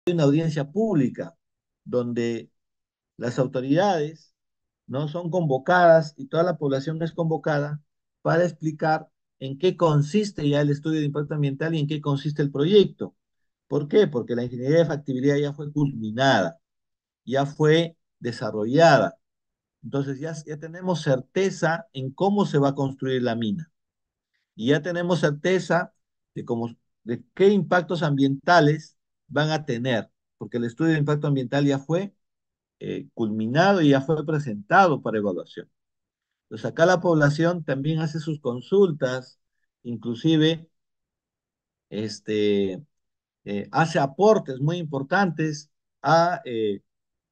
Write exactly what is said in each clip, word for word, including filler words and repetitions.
una audiencia pública donde las autoridades no son convocadas y toda la población es convocada para explicar en qué consiste ya el estudio de impacto ambiental y en qué consiste el proyecto. ¿Por qué? Porque la ingeniería de factibilidad ya fue culminada, ya fue desarrollada. Entonces ya, ya tenemos certeza en cómo se va a construir la mina y ya tenemos certeza de, cómo, de qué impactos ambientales van a tener, porque el estudio de impacto ambiental ya fue eh, culminado y ya fue presentado para evaluación. Pues acá la población también hace sus consultas, inclusive este, eh, hace aportes muy importantes a eh,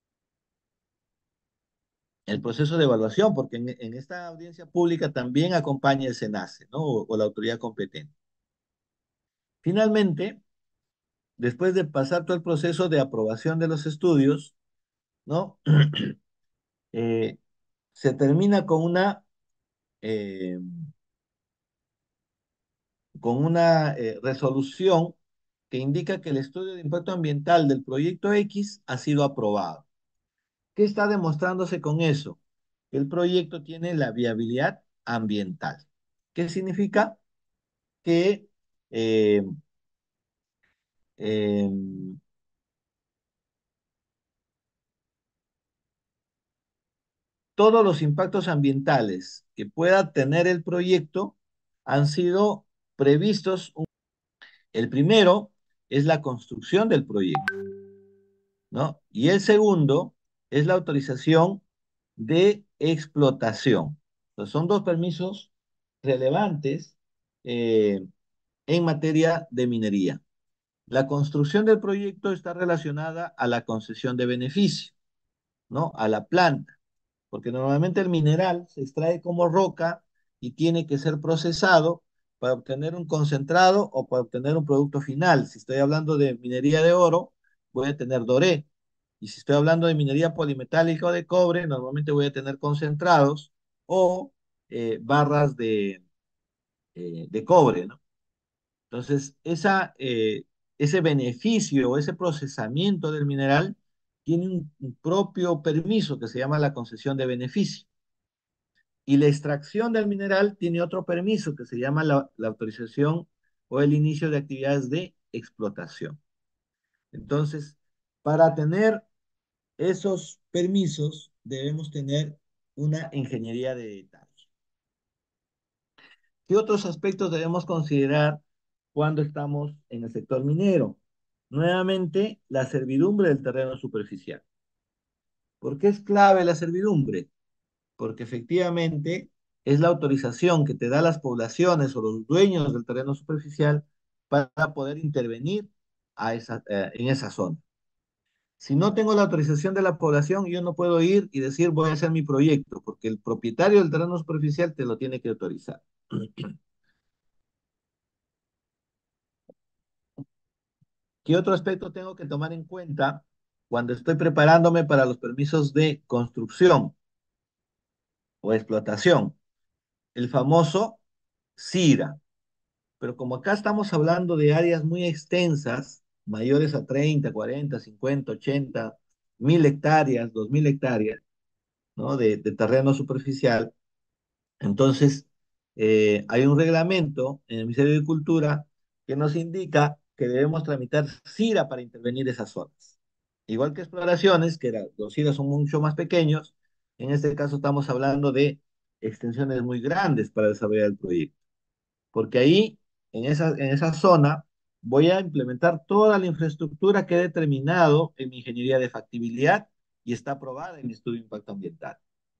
el proceso de evaluación, porque en, en, esta audiencia pública también acompaña el SENACE, ¿no? O, o la autoridad competente. Finalmente, después de pasar todo el proceso de aprobación de los estudios, ¿no? eh, se termina con una, eh, con una eh, resolución que indica que el estudio de impacto ambiental del proyecto X ha sido aprobado. ¿Qué está demostrándose con eso? Que el proyecto tiene la viabilidad ambiental. ¿Qué significa? Que eh, eh, todos los impactos ambientales que pueda tener el proyecto han sido previstos. El primero es la construcción del proyecto, ¿no? Y el segundo es la autorización de explotación. Entonces, son dos permisos relevantes eh, en materia de minería. La construcción del proyecto está relacionada a la concesión de beneficio, ¿no? A la planta, porque normalmente el mineral se extrae como roca y tiene que ser procesado para obtener un concentrado o para obtener un producto final. Si estoy hablando de minería de oro, voy a tener doré. Y si estoy hablando de minería polimetálica o de cobre, normalmente voy a tener concentrados o eh, barras de, eh, de cobre, ¿no? Entonces, esa, eh, ese beneficio o ese procesamiento del mineral tiene un, un propio permiso que se llama la concesión de beneficio. Y la extracción del mineral tiene otro permiso que se llama la, la autorización o el inicio de actividades de explotación. Entonces, para tener esos permisos, debemos tener una ingeniería de detalle. ¿Qué otros aspectos debemos considerar cuando estamos en el sector minero? Nuevamente, la servidumbre del terreno superficial. ¿Por qué es clave la servidumbre? Porque efectivamente es la autorización que te da las poblaciones o los dueños del terreno superficial para poder intervenir a esa, eh, en esa zona. Si no tengo la autorización de la población, yo no puedo ir y decir voy a hacer mi proyecto, porque el propietario del terreno superficial te lo tiene que autorizar. ¿Qué otro aspecto tengo que tomar en cuenta cuando estoy preparándome para los permisos de construcción o explotación? El famoso SIRA. Pero como acá estamos hablando de áreas muy extensas, mayores a treinta, cuarenta, cincuenta, ochenta, mil hectáreas, dos mil hectáreas, ¿no? De, de terreno superficial, entonces eh, hay un reglamento en el Ministerio de Cultura que nos indica que debemos tramitar SIRA para intervenir esas zonas. Igual que exploraciones, que era- los SIRA son mucho más pequeños, en este caso estamos hablando de extensiones muy grandes para desarrollar el proyecto porque ahí, en esa, en esa zona, voy a implementar toda la infraestructura que he determinado en mi ingeniería de factibilidad y está aprobada en mi estudio de impacto ambiental.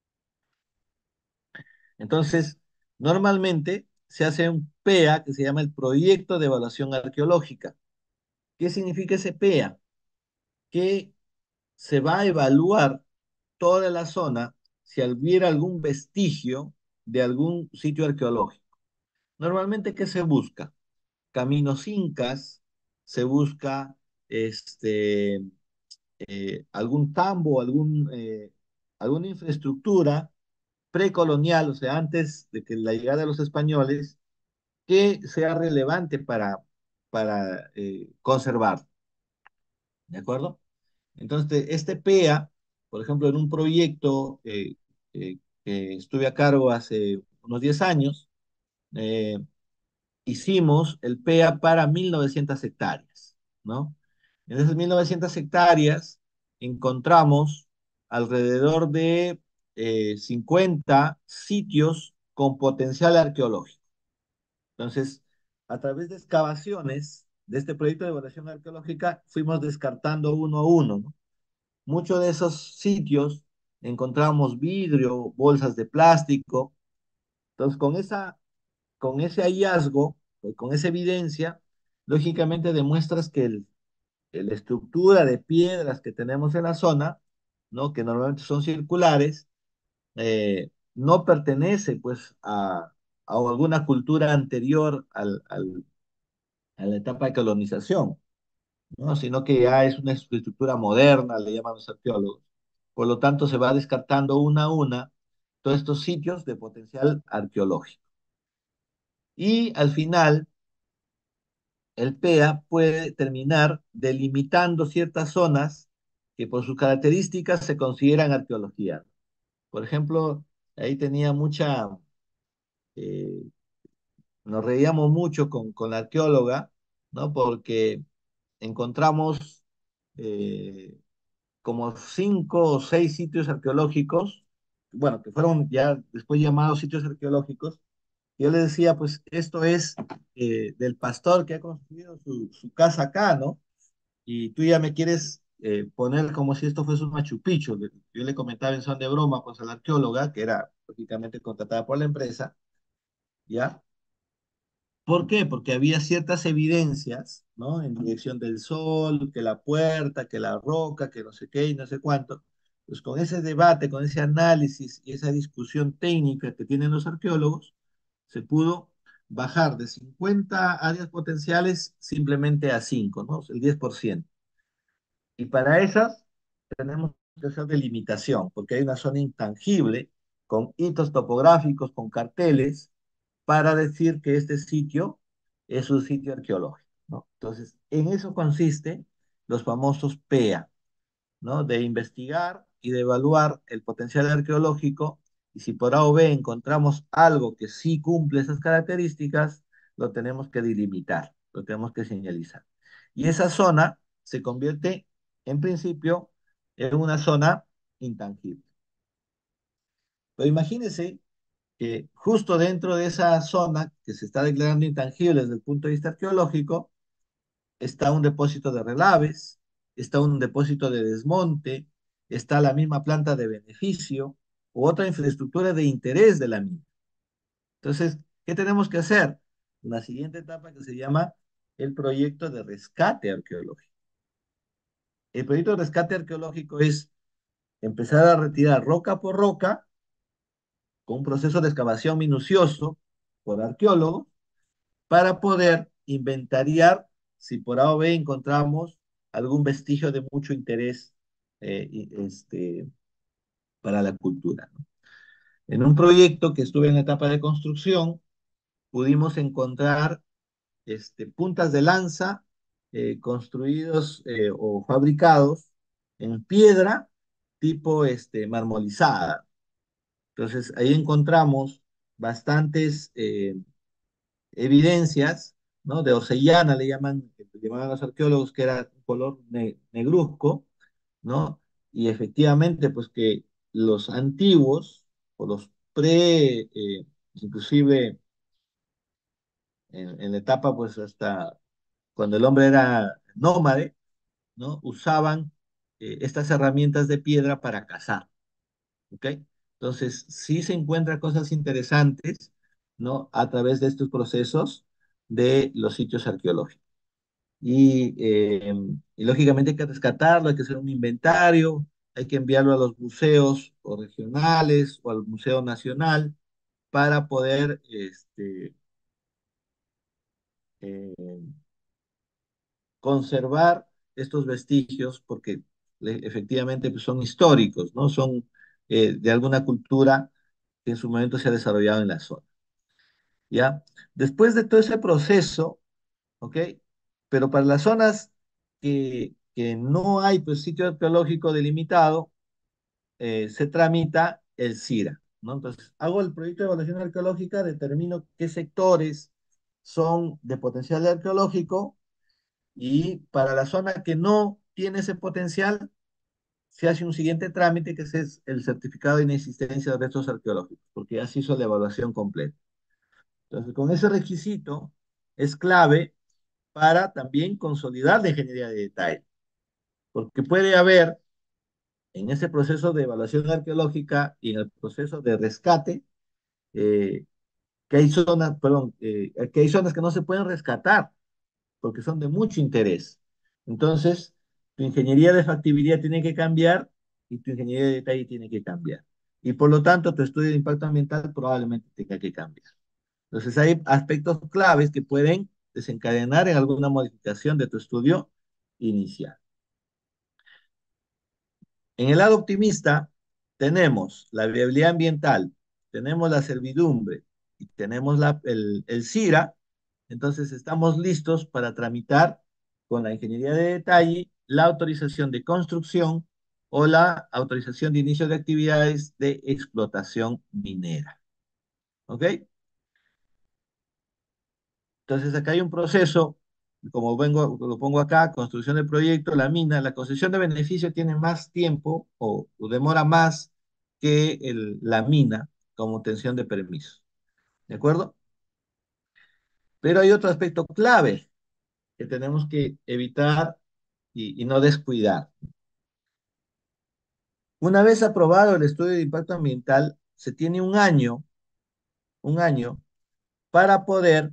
Entonces, normalmente se hace un P E A que se llama el Proyecto de Evaluación Arqueológica. ¿Qué significa ese P E A? Que se va a evaluar toda la zona si hubiera algún vestigio de algún sitio arqueológico. Normalmente, ¿qué se busca? Caminos incas, se busca este, eh, algún tambo, algún, eh, alguna infraestructura precolonial, o sea, antes de que la llegada de los españoles, que sea relevante para, para eh, conservar. ¿de acuerdo? Entonces, este P E A, por ejemplo, en un proyecto eh, eh, que estuve a cargo hace unos diez años, eh, hicimos el P E A para mil novecientas hectáreas, ¿no? En esas mil novecientas hectáreas encontramos alrededor de eh, cincuenta sitios con potencial arqueológico. Entonces, a través de excavaciones de este proyecto de evaluación arqueológica, fuimos descartando uno a uno, ¿no? Muchos de esos sitios encontramos vidrio, bolsas de plástico. Entonces, con esa, con ese hallazgo, eh, con esa evidencia, lógicamente demuestras que el- la estructura de piedras que tenemos en la zona, ¿no? Que normalmente son circulares, eh, no pertenece pues a, a alguna cultura anterior al, al- a la etapa de colonización, ¿no? Sino que ya es una estructura moderna, le llaman los arqueólogos. Por lo tanto, se va descartando una a una todos estos sitios de potencial arqueológico. Y al final, el P E A puede terminar delimitando ciertas zonas que por sus características se consideran arqueología. Por ejemplo, ahí tenía mucha, eh, nos reíamos mucho con, con la arqueóloga, ¿no? Porque encontramos eh, como cinco o seis sitios arqueológicos, bueno, que fueron ya después llamados sitios arqueológicos. Yo le decía, pues esto es eh, del pastor que ha construido su, su casa acá, ¿no? Y tú ya me quieres eh, poner como si esto fuese un Machu Picchu. Le- Yo le comentaba en son de broma, pues a la arqueóloga, que era lógicamente contratada por la empresa, ¿ya? ¿Por qué? Porque había ciertas evidencias, ¿no? En dirección del sol, que la puerta, que la roca, que no sé qué y no sé cuánto. Pues con ese debate, con ese análisis y esa discusión técnica que tienen los arqueólogos, se pudo bajar de cincuenta áreas potenciales simplemente a cinco, ¿no? El diez por ciento. Y para esas tenemos que hacer delimitación, porque hay una zona intangible con hitos topográficos, con carteles, para decir que este sitio es un sitio arqueológico, ¿no? Entonces, en eso consiste los famosos P E A, ¿no? De investigar y de evaluar el potencial arqueológico, y si por A o B encontramos algo que sí cumple esas características, lo tenemos que delimitar, lo tenemos que señalizar. Y esa zona se convierte, en principio, en una zona intangible. Pero imagínense que justo dentro de esa zona que se está declarando intangible desde el punto de vista arqueológico, está un depósito de relaves, está un depósito de desmonte, está la misma planta de beneficio u otra infraestructura de interés de la mina. Entonces, ¿qué tenemos que hacer? Una siguiente etapa que se llama el proyecto de rescate arqueológico. El proyecto de rescate arqueológico es empezar a retirar roca por roca con un proceso de excavación minucioso por arqueólogos para poder inventariar si por A o B encontramos algún vestigio de mucho interés eh, y, este, para la cultura, ¿no? En un proyecto que estuve en la etapa de construcción, pudimos encontrar este, puntas de lanza eh, construidos eh, o fabricados en piedra tipo este, marmolizada. Entonces ahí encontramos bastantes eh, evidencias, ¿no? De Orellana le llaman, le llamaban los arqueólogos, que era un color ne- negruzco, ¿no? Y efectivamente, pues que los antiguos, o los pre, eh, inclusive en, en la etapa, pues hasta cuando el hombre era nómade, ¿no? Usaban eh, estas herramientas de piedra para cazar, ¿ok? Entonces, sí se encuentran cosas interesantes, ¿no? A través de estos procesos de los sitios arqueológicos. Y, eh, y lógicamente hay que rescatarlo, hay que hacer un inventario, hay que enviarlo a los museos o regionales o al Museo Nacional para poder este, eh, conservar estos vestigios, porque le- efectivamente pues, son históricos, ¿no? Son eh, de alguna cultura que en su momento se ha desarrollado en la zona, ¿ya? Después de todo ese proceso, ¿ok? Pero para las zonas que, que no hay pues, sitio arqueológico delimitado, eh, se tramita el CIRA, ¿no? Entonces, hago el proyecto de evaluación arqueológica, determino qué sectores son de potencial arqueológico y para la zona que no tiene ese potencial, se hace un siguiente trámite que es el certificado de inexistencia de restos arqueológicos, porque ya se hizo la evaluación completa. Entonces, con ese requisito es clave para también consolidar la ingeniería de detalle, porque puede haber en ese proceso de evaluación arqueológica y en el proceso de rescate, eh, que hay zonas, perdón, eh, que hay zonas que no se pueden rescatar porque son de mucho interés. Entonces, tu ingeniería de factibilidad tiene que cambiar y tu ingeniería de detalle tiene que cambiar. Y por lo tanto, tu estudio de impacto ambiental probablemente tenga que cambiar. Entonces, hay aspectos claves que pueden desencadenar en alguna modificación de tu estudio inicial. En el lado optimista, tenemos la viabilidad ambiental, tenemos la servidumbre y tenemos la, el, el CIRA, entonces estamos listos para tramitar con la ingeniería de detalle la autorización de construcción o la autorización de inicio de actividades de explotación minera. ¿Ok? Entonces acá hay un proceso, como vengo, lo pongo acá, construcción del proyecto, la mina, la concesión de beneficio tiene más tiempo o, o demora más que el- la mina como obtención de permiso. ¿De acuerdo? Pero hay otro aspecto clave que tenemos que evitar y, y no descuidar. Una vez aprobado el estudio de impacto ambiental, se tiene un año, un año para poder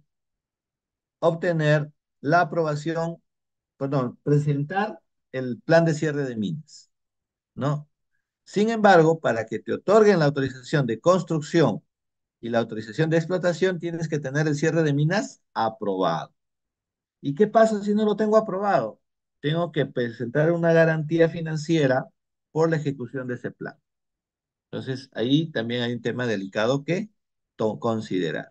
obtener la aprobación, perdón, presentar el plan de cierre de minas, ¿no? Sin embargo, para que te otorguen la autorización de construcción y la autorización de explotación, tienes que tener el cierre de minas aprobado. ¿Y qué pasa si no lo tengo aprobado? Tengo que presentar una garantía financiera por la ejecución de ese plan. Entonces, ahí también hay un tema delicado que considerar.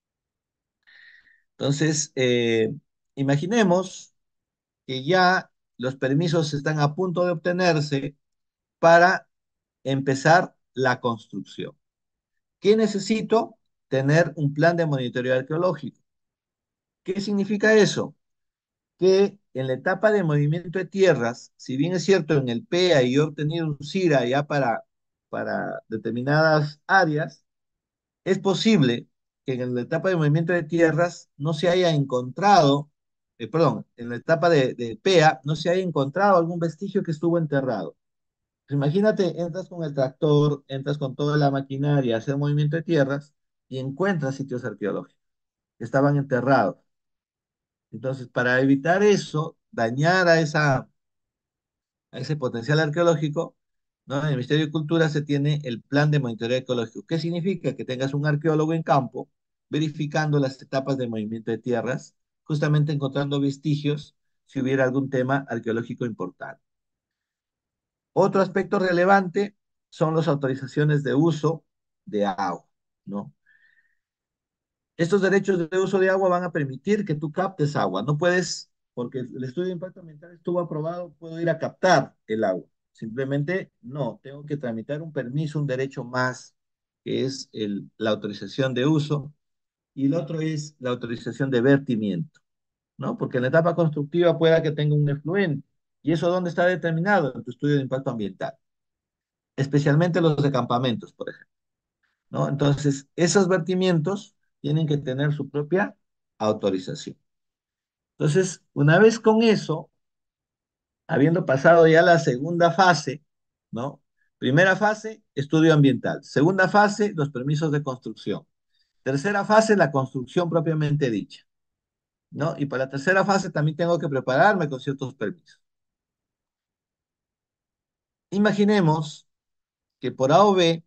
Entonces, eh, imaginemos que ya los permisos están a punto de obtenerse para empezar la construcción. ¿Qué necesito? Tener un plan de monitoreo arqueológico. ¿Qué significa eso? Que en la etapa de movimiento de tierras, si bien es cierto, en el P E A yo he obtenido un CIRA ya para, para determinadas áreas, es posible que en la etapa de movimiento de tierras no se haya encontrado, eh, perdón, en la etapa de, de P E A no se haya encontrado algún vestigio que estuvo enterrado. Pues imagínate, entras con el tractor, entras con toda la maquinaria, hacer movimiento de tierras y encuentras sitios arqueológicos que estaban enterrados. Entonces, para evitar eso, dañar a, esa, a ese potencial arqueológico, ¿no? En el Ministerio de Cultura se tiene el plan de monitoreo ecológico. ¿Qué significa? Que tengas un arqueólogo en campo verificando las etapas de movimiento de tierras, justamente encontrando vestigios si hubiera algún tema arqueológico importante. Otro aspecto relevante son las autorizaciones de uso de agua, ¿no? Estos derechos de uso de agua van a permitir que tú captes agua. No puedes, porque el estudio de impacto ambiental estuvo aprobado, puedo ir a captar el agua. Simplemente no, tengo que tramitar un permiso, un derecho más, que es el, la autorización de uso, y el otro es la autorización de vertimiento, ¿no? Porque en la etapa constructiva pueda que tenga un efluente. ¿Y eso dónde está determinado? En tu estudio de impacto ambiental, especialmente los de campamentos, por ejemplo, ¿no? Entonces, esos vertimientos tienen que tener su propia autorización. Entonces, una vez con eso, habiendo pasado ya la segunda fase, ¿no? Primera fase, estudio ambiental. Segunda fase, los permisos de construcción. Tercera fase, la construcción propiamente dicha, ¿no? Y para la tercera fase también tengo que prepararme con ciertos permisos. Imaginemos que por A o B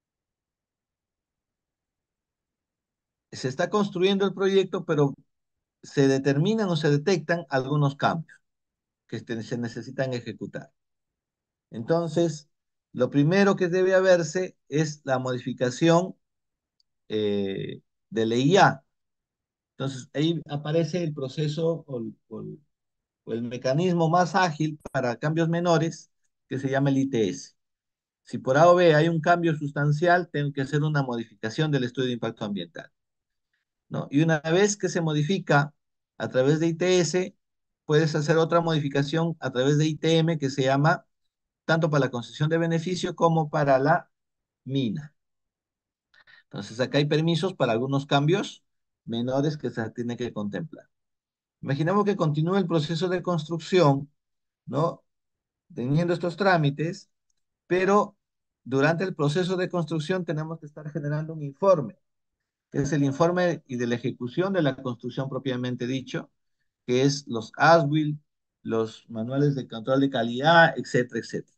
se está construyendo el proyecto, pero se determinan o se detectan algunos cambios que este- se necesitan ejecutar. Entonces, lo primero que debe haberse es la modificación eh, de la I A. Entonces, ahí aparece el proceso o, o- o el mecanismo más ágil para cambios menores, que se llama el I T S. Si por A o B hay un cambio sustancial, tengo que hacer una modificación del estudio de impacto ambiental, ¿no? Y una vez que se modifica a través de I T S, puedes hacer otra modificación a través de I T M que se llama tanto para la concesión de beneficio como para la mina. Entonces, acá hay permisos para algunos cambios menores que se tiene que contemplar. Imaginemos que continúe el proceso de construcción, ¿no? Teniendo estos trámites, pero durante el proceso de construcción tenemos que estar generando un informe, que es el informe y de la ejecución de la construcción propiamente dicho, que es los as built, los manuales de control de calidad, etcétera, etcétera.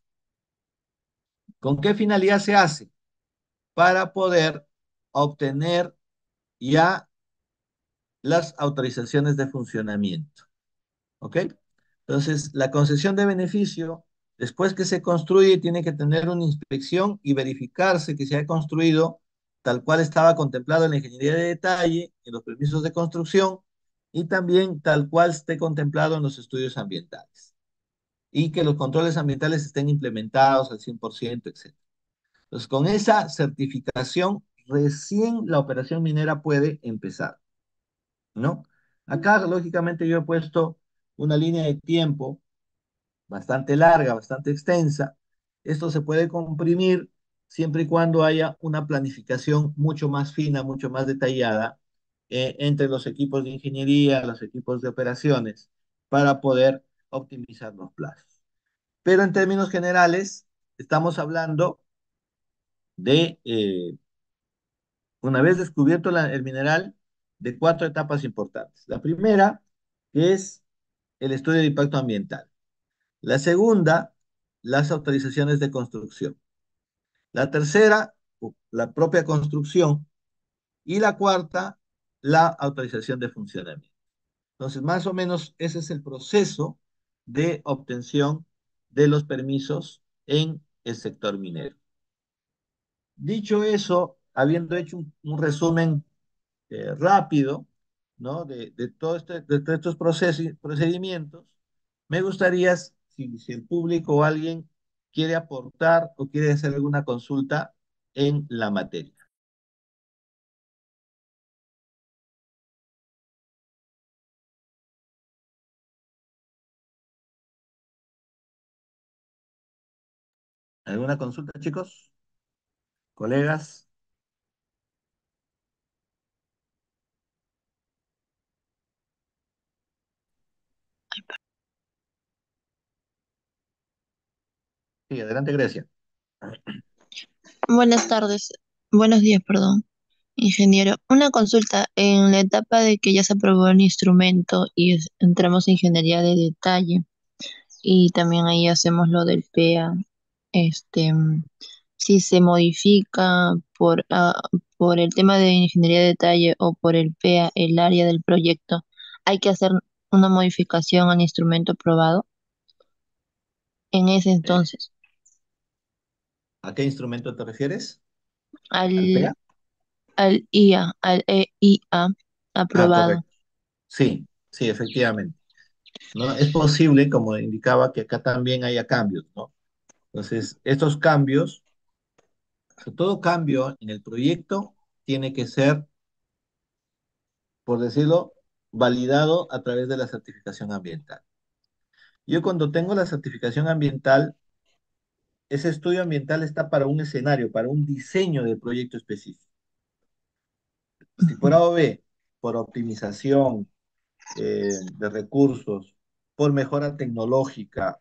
¿Con qué finalidad se hace? Para poder obtener ya las autorizaciones de funcionamiento. ¿Ok? Entonces, la concesión de beneficio, después que se construye, tiene que tener una inspección y verificarse que se ha construido tal cual estaba contemplado en la ingeniería de detalle, en los permisos de construcción y también tal cual esté contemplado en los estudios ambientales. Y que los controles ambientales estén implementados al cien por ciento, etcétera. Entonces, con esa certificación, recién la operación minera puede empezar, ¿no? Acá, lógicamente, yo he puesto una línea de tiempo bastante larga, bastante extensa. Esto se puede comprimir siempre y cuando haya una planificación mucho más fina, mucho más detallada eh, entre los equipos de ingeniería, los equipos de operaciones, para poder optimizar los plazos. Pero en términos generales, estamos hablando de, eh, una vez descubierto la- el mineral, de cuatro etapas importantes. La primera, que es el estudio de impacto ambiental. La segunda, las autorizaciones de construcción. La tercera, la propia construcción. Y la cuarta, la autorización de funcionamiento. Entonces, más o menos ese es el proceso de obtención de los permisos en el sector minero. Dicho eso, habiendo hecho un, un resumen eh, rápido, ¿no? De, de, todo este, de todos estos procesos, procedimientos, me gustaría, si, si el público o alguien quiere aportar o quiere hacer alguna consulta en la materia. ¿Alguna consulta, chicos? ¿Colegas? Sí, adelante, Grecia. Buenas tardes, buenos días, perdón, ingeniero. Una consulta, en la etapa de que ya se aprobó el instrumento y es- entramos en ingeniería de detalle y también ahí hacemos lo del P A, este, mm, si se modifica por, ah, por el tema de ingeniería de detalle o por el P A, el área del proyecto, hay que hacer una modificación al instrumento aprobado en ese Eh, entonces, ¿A qué instrumento te refieres? ¿Al al, P E A? al I A, al E I A Ah, aprobado. correcto. Sí, sí, efectivamente. ¿No? Es posible, como indicaba, que acá también haya cambios, ¿no? Entonces, estos cambios, o sea, todo cambio en el proyecto tiene que ser, por decirlo, validado a través de la certificación ambiental. Yo cuando tengo la certificación ambiental, ese estudio ambiental está para un escenario, para un diseño del proyecto específico. Si por A o B, por optimización eh, de recursos, por mejora tecnológica,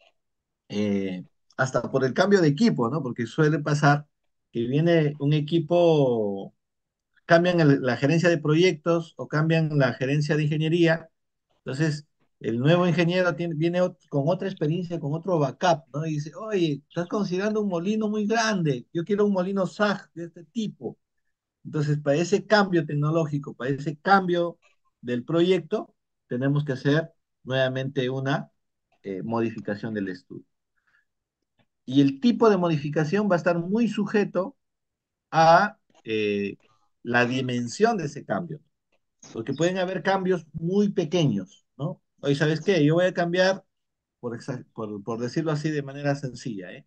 eh, hasta por el cambio de equipo, ¿no? Porque suele pasar que viene un equipo, cambian el- la gerencia de proyectos o cambian la gerencia de ingeniería. Entonces, el nuevo ingeniero tiene, viene ot- con otra experiencia, con otro backup, ¿no? Y dice, oye, estás considerando un molino muy grande, yo quiero un molino S A G de este tipo. Entonces, para ese cambio tecnológico, para ese cambio del proyecto, tenemos que hacer nuevamente una eh, modificación del estudio. Y el tipo de modificación va a estar muy sujeto a eh, la dimensión de ese cambio, porque pueden haber cambios muy pequeños, ¿no? Oye, ¿sabes qué? Yo voy a cambiar, por, exa- por, por decirlo así de manera sencilla, ¿eh?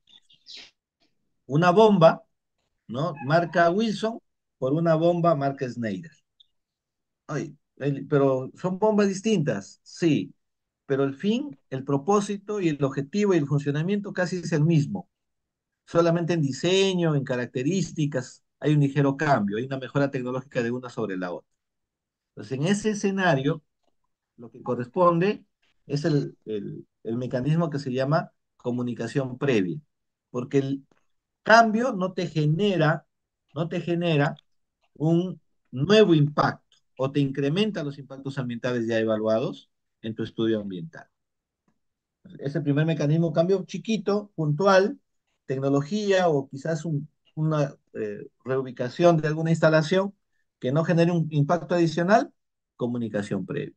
Una bomba, ¿no? Marca Wilson por una bomba marca Schneider. Ay, el- pero son bombas distintas, sí, pero el fin, el propósito y el objetivo y el funcionamiento casi es el mismo. Solamente en diseño, en características, hay un ligero cambio, hay una mejora tecnológica de una sobre la otra. Entonces, en ese escenario, lo que corresponde es el, el, el mecanismo que se llama comunicación previa, porque el cambio no te genera, no te genera un nuevo impacto o te incrementa los impactos ambientales ya evaluados en tu estudio ambiental. Ese primer mecanismo, cambio chiquito, puntual, tecnología o quizás un- una eh, reubicación de alguna instalación que no genere un impacto adicional, comunicación previa.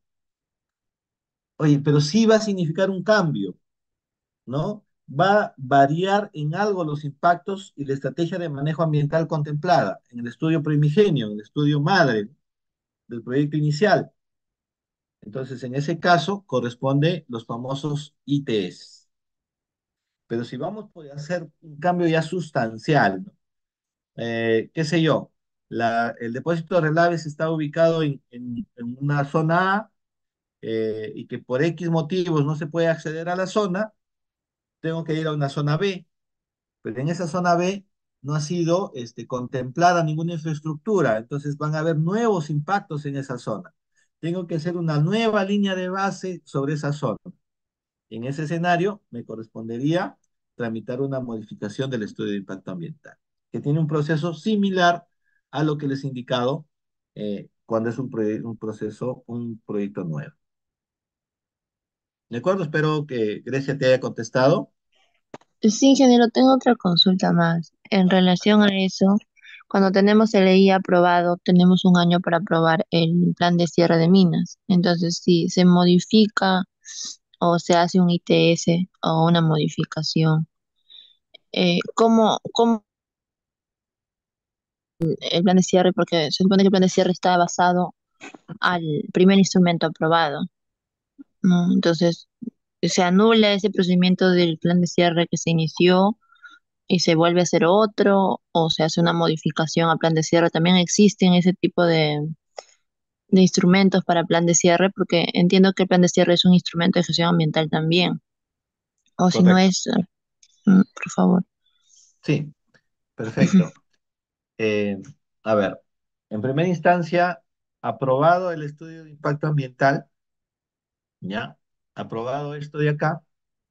Oye, pero sí va a significar un cambio, ¿no? Va a variar en algo los impactos y la estrategia de manejo ambiental contemplada en el estudio primigenio, en el estudio madre del proyecto inicial. Entonces, en ese caso, corresponde los famosos I T S. Pero si vamos pues, a hacer un cambio ya sustancial, ¿no? Eh, qué sé yo, la- el depósito de relaves está ubicado en, en- en una zona A eh, y que por X motivos no se puede acceder a la zona, tengo que ir a una zona B, pero en esa zona B no ha sido este, contemplada ninguna infraestructura, entonces van a haber nuevos impactos en esa zona. Tengo que hacer una nueva línea de base sobre esa zona. En ese escenario, me correspondería tramitar una modificación del estudio de impacto ambiental, que tiene un proceso similar a lo que les he indicado eh, cuando es un, proye- un proceso, un proyecto nuevo. ¿De acuerdo? Espero que Grecia te haya contestado. Sí, ingeniero, tengo otra consulta más. En relación a eso, cuando tenemos el E I aprobado, tenemos un año para aprobar el plan de cierre de minas. Entonces, si se modifica o se hace un I T S o una modificación, eh, ¿cómo, cómo el plan de cierre? Porque se supone que el plan de cierre está basado al primer instrumento aprobado, ¿no? Entonces, se anula ese procedimiento del plan de cierre que se inició y se vuelve a hacer otro o se hace una modificación al plan de cierre. También existen ese tipo de, de instrumentos para plan de cierre, porque entiendo que el plan de cierre es un instrumento de gestión ambiental también. O si no Correcto. es, mm, por favor. Sí, perfecto. Eh, a ver, en primera instancia, aprobado el estudio de impacto ambiental, ¿ya? Aprobado esto de acá.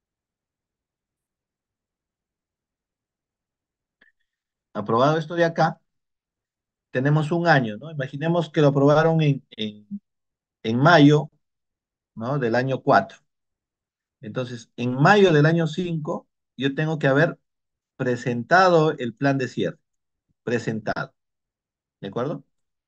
Aprobado esto de acá, tenemos un año, ¿no? Imaginemos que lo aprobaron en, en, en mayo, ¿no? Del año cuatro. Entonces, en mayo del año cinco, yo tengo que haber presentado el plan de cierre, presentado, ¿de acuerdo?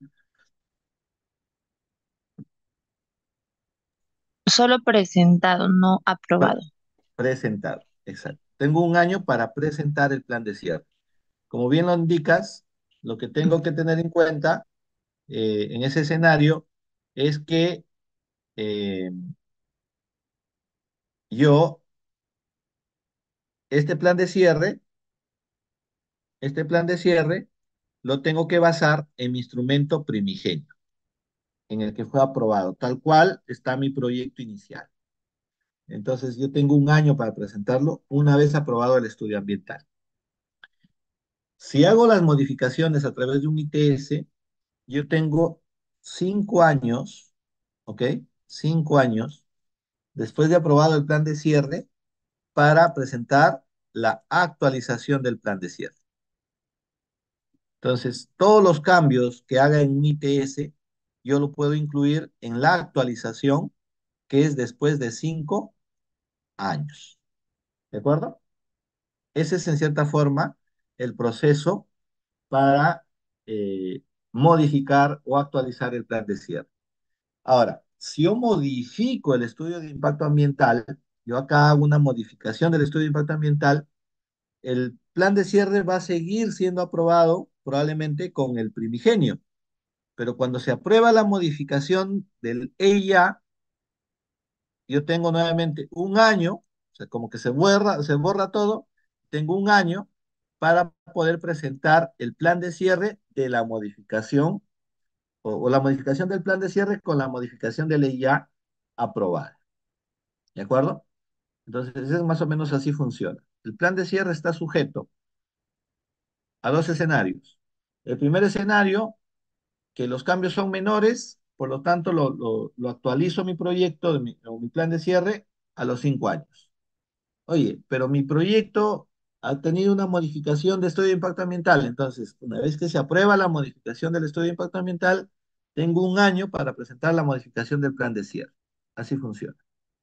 Solo presentado, no Pre- aprobado. presentado, exacto. Tengo un año para presentar el plan de cierre. Como bien lo indicas, lo que tengo que tener en cuenta eh, en ese escenario es que eh, yo, este plan de cierre, este plan de cierre, lo tengo que basar en mi instrumento primigenio, en el que fue aprobado, tal cual está mi proyecto inicial. Entonces, yo tengo un año para presentarlo una vez aprobado el estudio ambiental. Si hago las modificaciones a través de un I T S, yo tengo cinco años, ¿ok? Cinco años después de aprobado el plan de cierre para presentar la actualización del plan de cierre. Entonces, todos los cambios que haga en un I T S, yo lo puedo incluir en la actualización, que es después de cinco años. ¿De acuerdo? Ese es en cierta forma el proceso para eh, modificar o actualizar el plan de cierre. Ahora, si yo modifico el estudio de impacto ambiental, yo acá hago una modificación del estudio de impacto ambiental, el plan de cierre va a seguir siendo aprobado probablemente con el primigenio, pero cuando se aprueba la modificación del E I A, yo tengo nuevamente un año, o sea, como que se borra, se borra todo, tengo un año para poder presentar el plan de cierre de la modificación o, o la modificación del plan de cierre con la modificación de ley ya aprobada. ¿De acuerdo? Entonces, es más o menos así funciona. El plan de cierre está sujeto a dos escenarios. El primer escenario, que los cambios son menores, por lo tanto, lo, lo- lo actualizo mi proyecto de mi- o mi plan de cierre a los cinco años. Oye, pero mi proyecto ha tenido una modificación de estudio de impacto ambiental. Entonces, una vez que se aprueba la modificación del estudio de impacto ambiental, tengo un año para presentar la modificación del plan de cierre. Así funciona.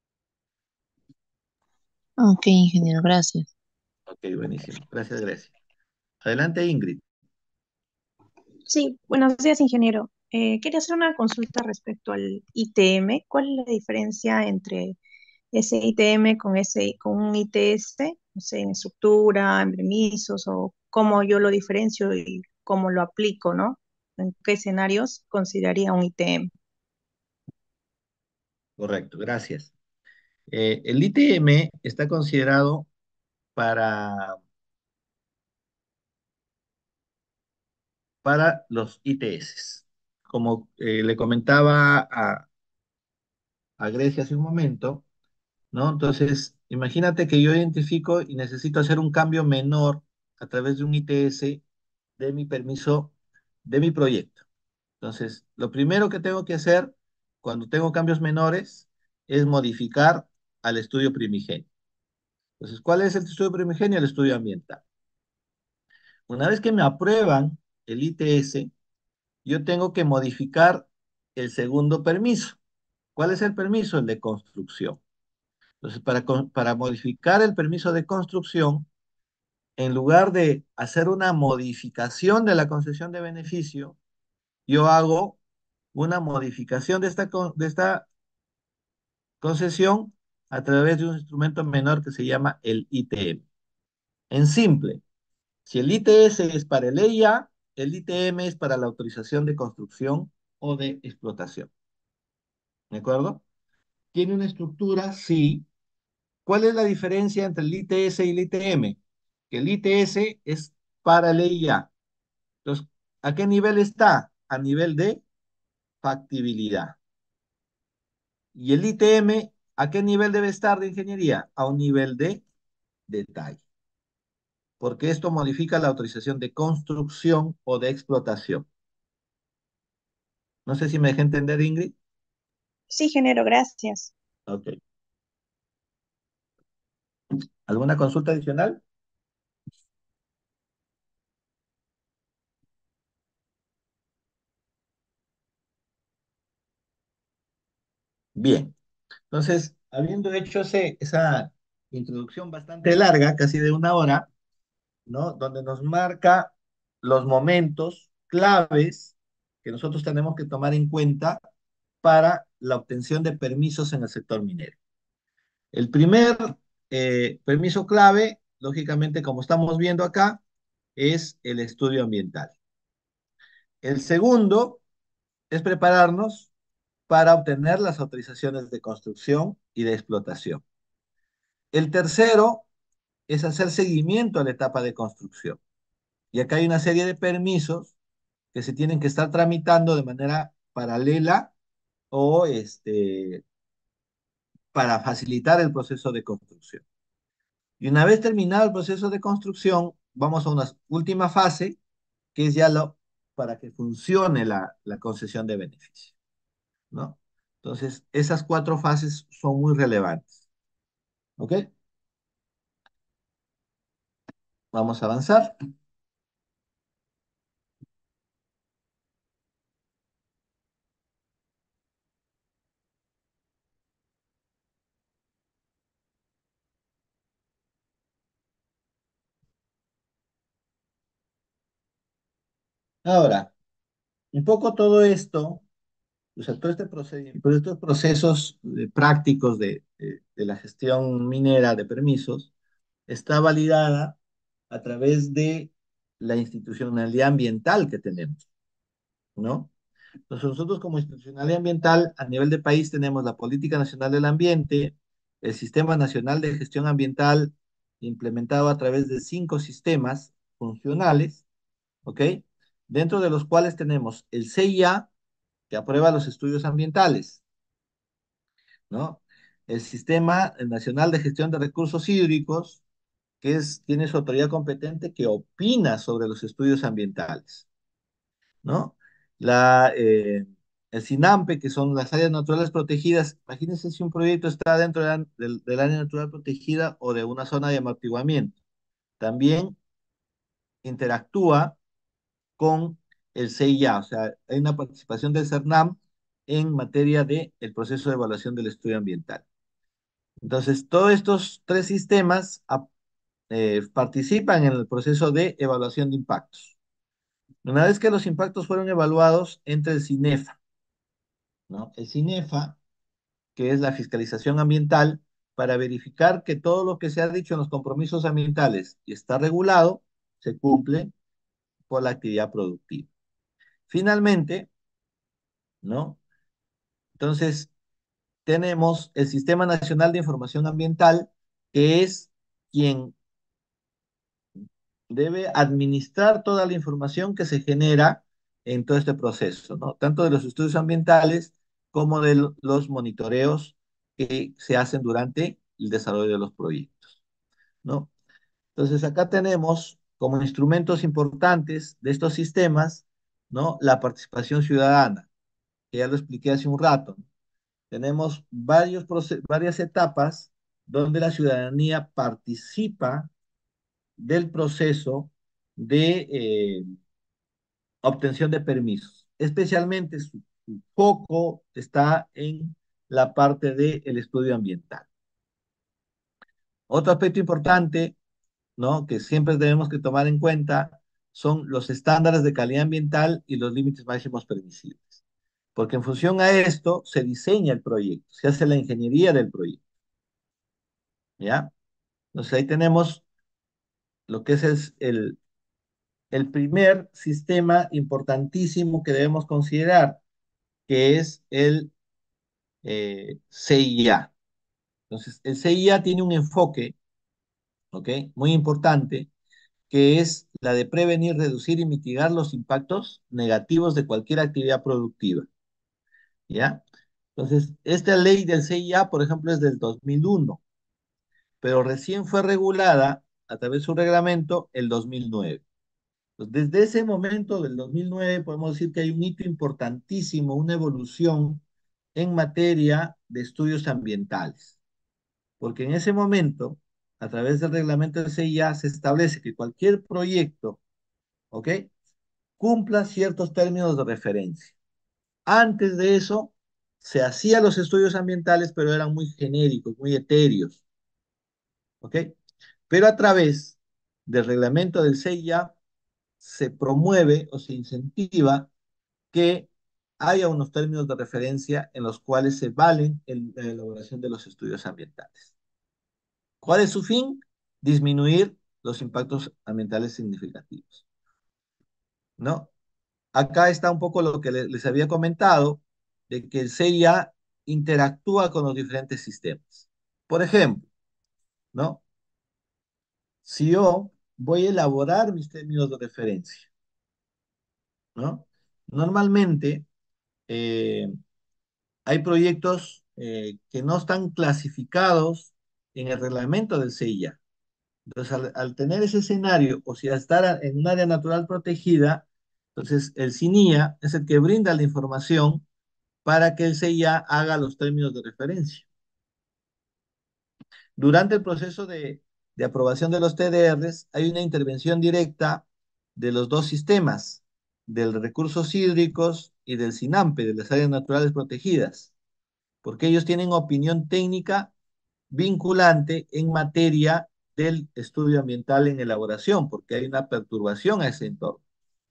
Ok, ingeniero, gracias. Ok, buenísimo. Gracias, Grecia. Adelante, Ingrid. Sí, buenos días, ingeniero. Eh, quería hacer una consulta respecto al I T M. ¿Cuál es la diferencia entre ese I T M con ese, con un I T S? No sé, en estructura, en permisos, o cómo yo lo diferencio y cómo lo aplico, ¿no? ¿En qué escenarios consideraría un I T M? Correcto, gracias. Eh, el I T M está considerado para, para los I T S. Como eh, le comentaba a, a Grecia hace un momento, ¿no? Entonces, imagínate que yo identifico y necesito hacer un cambio menor a través de un I T S de mi permiso, de mi proyecto. Entonces, lo primero que tengo que hacer cuando tengo cambios menores es modificar al estudio primigenio. Entonces, ¿cuál es el estudio primigenio? El estudio ambiental. Una vez que me aprueban el I T S, yo tengo que modificar el segundo permiso. ¿Cuál es el permiso? El de construcción. Entonces, para, con- para modificar el permiso de construcción, en lugar de hacer una modificación de la concesión de beneficio, yo hago una modificación de esta, con- de esta concesión a través de un instrumento menor que se llama el I T M. En simple, si el I T S es para el E I A, el I T M es para la autorización de construcción o de explotación. ¿De acuerdo? ¿Tiene una estructura? Sí. ¿Cuál es la diferencia entre el I T S y el I T M? Que el I T S es para el E I A. Entonces, ¿a qué nivel está? A nivel de factibilidad. Y el I T M, ¿a qué nivel debe estar de ingeniería? A un nivel de detalle. Porque esto modifica la autorización de construcción o de explotación. No sé si me dejé entender, Ingrid. Sí, ingeniero, gracias. Ok. ¿Alguna consulta adicional? Bien. Entonces, habiendo hecho ese, esa introducción bastante larga, casi de una hora, ¿no? Donde nos marca los momentos claves que nosotros tenemos que tomar en cuenta para la obtención de permisos en el sector minero. El primer eh, permiso clave, lógicamente, como estamos viendo acá, es el estudio ambiental. El segundo es prepararnos para obtener las autorizaciones de construcción y de explotación. El tercero es hacer seguimiento a la etapa de construcción. Y acá hay una serie de permisos que se tienen que estar tramitando de manera paralela o este, para facilitar el proceso de construcción. Y una vez terminado el proceso de construcción, vamos a una última fase, que es ya lo, para que funcione la, la concesión de beneficio, ¿no? Entonces, esas cuatro fases son muy relevantes, ¿ok? Vamos a avanzar. Ahora, un poco todo esto, o sea, todo este procedimiento, todos estos procesos eh, prácticos de, de, de la gestión minera de permisos, está validada a través de la institucionalidad ambiental que tenemos, ¿no? Entonces, nosotros como institucionalidad ambiental a nivel de país tenemos la Política Nacional del Ambiente, el Sistema Nacional de Gestión Ambiental implementado a través de cinco sistemas funcionales, ¿ok? Dentro de los cuales tenemos el C I A, que aprueba los estudios ambientales, ¿no? El Sistema Nacional de Gestión de Recursos Hídricos, que es, tiene su autoridad competente que opina sobre los estudios ambientales, ¿no? La, eh, el SINAMPE, que son las áreas naturales protegidas. Imagínense si un proyecto está dentro de la- del, del área natural protegida o de una zona de amortiguamiento. También interactúa con el C I A, o sea, hay una participación del CERNAM en materia de el proceso de evaluación del estudio ambiental. Entonces, todos estos tres sistemas ap- eh, participan en el proceso de evaluación de impactos. Una vez que los impactos fueron evaluados, entra el CINEFA, ¿no? El CINEFA, que es la fiscalización ambiental, para verificar que todo lo que se ha dicho en los compromisos ambientales y está regulado, se cumple por la actividad productiva. Finalmente, ¿no? Entonces, tenemos el Sistema Nacional de Información Ambiental, que es quien debe administrar toda la información que se genera en todo este proceso, ¿no? Tanto de los estudios ambientales como de lo- los monitoreos que se hacen durante el desarrollo de los proyectos, ¿no? Entonces, acá tenemos como instrumentos importantes de estos sistemas, ¿no? La participación ciudadana, que ya lo expliqué hace un rato, ¿no? Tenemos varios proce- varias etapas donde la ciudadanía participa del proceso de eh, obtención de permisos. Especialmente su, su foco está en la parte del estudio ambiental. Otro aspecto importante, ¿no? Que siempre debemos que tomar en cuenta son los estándares de calidad ambiental y los límites máximos permisibles. Porque en función a esto se diseña el proyecto, se hace la ingeniería del proyecto, ¿ya? Entonces ahí tenemos lo que es el, el, el primer sistema importantísimo que debemos considerar, que es el eh, C I A. Entonces, el C I A tiene un enfoque, ¿ok? Muy importante, que es la de prevenir, reducir y mitigar los impactos negativos de cualquier actividad productiva, ¿ya? Entonces, esta ley del C I A, por ejemplo, es del dos mil uno, pero recién fue regulada a través de su reglamento el dos mil nueve. Entonces, desde ese momento del dos mil nueve podemos decir que hay un hito importantísimo, una evolución en materia de estudios ambientales, porque en ese momento, a través del reglamento del C I A, se establece que cualquier proyecto, ¿ok?, cumpla ciertos términos de referencia. Antes de eso, se hacían los estudios ambientales, pero eran muy genéricos, muy etéreos, ¿ok? Pero a través del reglamento del C I A se promueve o se incentiva que haya unos términos de referencia en los cuales se valen en la elaboración de los estudios ambientales. ¿Cuál es su fin? Disminuir los impactos ambientales significativos, ¿no? Acá está un poco lo que le- les había comentado, de que el C I A interactúa con los diferentes sistemas. Por ejemplo, ¿no? Si yo voy a elaborar mis términos de referencia, ¿no? Normalmente eh, hay proyectos eh, que no están clasificados en el reglamento del C I A. Entonces, al, al tener ese escenario, o si al estar en un área natural protegida, entonces el C I N I A es el que brinda la información para que el C I A haga los términos de referencia. Durante el proceso de, de aprobación de los T D Rs, hay una intervención directa de los dos sistemas, del recursos hídricos y del SINAMPE, de las áreas naturales protegidas, porque ellos tienen opinión técnica vinculante en materia del estudio ambiental en elaboración, porque hay una perturbación a ese entorno.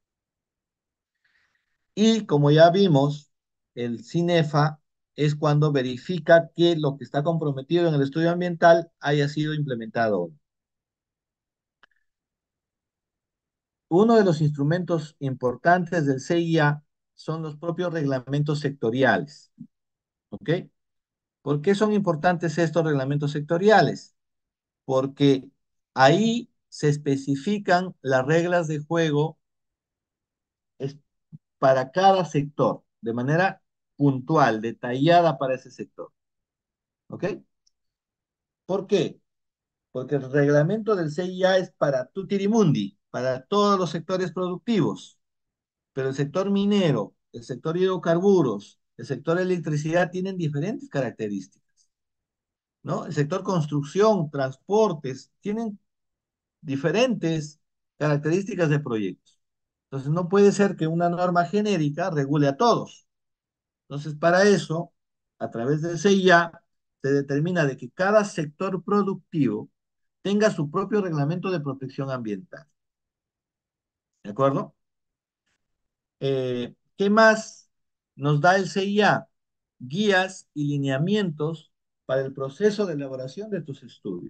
Y como ya vimos, el CINEFA es cuando verifica que lo que está comprometido en el estudio ambiental haya sido implementado. Uno de los instrumentos importantes del C I A son los propios reglamentos sectoriales, ¿ok? ¿Por qué son importantes estos reglamentos sectoriales? Porque ahí se especifican las reglas de juego es- para cada sector, de manera puntual, detallada para ese sector, ¿ok? ¿Por qué? Porque el reglamento del C I A es para tutirimundi, para todos los sectores productivos, pero el sector minero, el sector hidrocarburos, el sector electricidad tienen diferentes características, ¿no? El sector construcción, transportes, tienen diferentes características de proyectos. Entonces, no puede ser que una norma genérica regule a todos. Entonces, para eso, a través del C I A, se determina de que cada sector productivo tenga su propio reglamento de protección ambiental. ¿De acuerdo? Eh, ¿qué más nos da el C I A? Guías y lineamientos para el proceso de elaboración de tus estudios.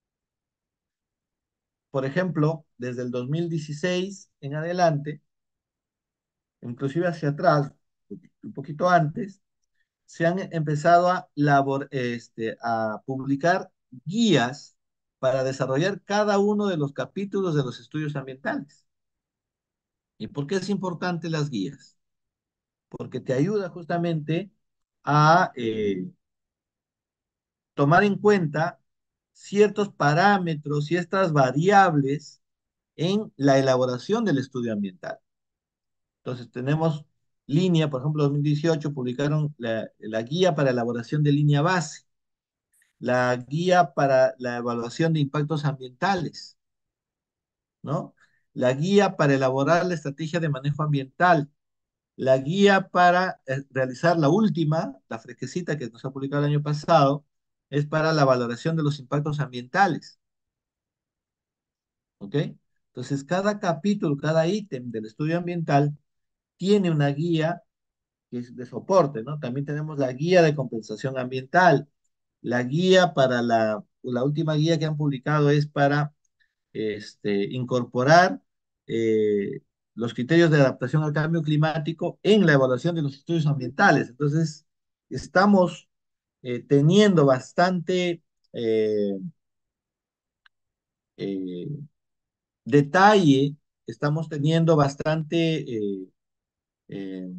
Por ejemplo, desde el dos mil dieciséis en adelante, inclusive hacia atrás, un poquito antes, se han empezado a, labor, este, a publicar guías para desarrollar cada uno de los capítulos de los estudios ambientales. ¿Y por qué es importante las guías? Porque te ayuda justamente a eh, tomar en cuenta ciertos parámetros, ciertas variables en la elaboración del estudio ambiental. Entonces tenemos línea, por ejemplo, en dos mil dieciocho publicaron la, la guía para elaboración de línea base, la guía para la evaluación de impactos ambientales, ¿no? La guía para elaborar la estrategia de manejo ambiental, la guía para eh, realizar la última, la fresquecita que nos ha publicado el año pasado, es para la valoración de los impactos ambientales, ¿ok? Entonces, cada capítulo, cada ítem del estudio ambiental tiene una guía que es de soporte, ¿no? También tenemos la guía de compensación ambiental, la guía para la, la última guía que han publicado es para este, incorporar eh, los criterios de adaptación al cambio climático en la evaluación de los estudios ambientales. Entonces, estamos eh, teniendo bastante eh, eh, detalle, estamos teniendo bastante eh, eh,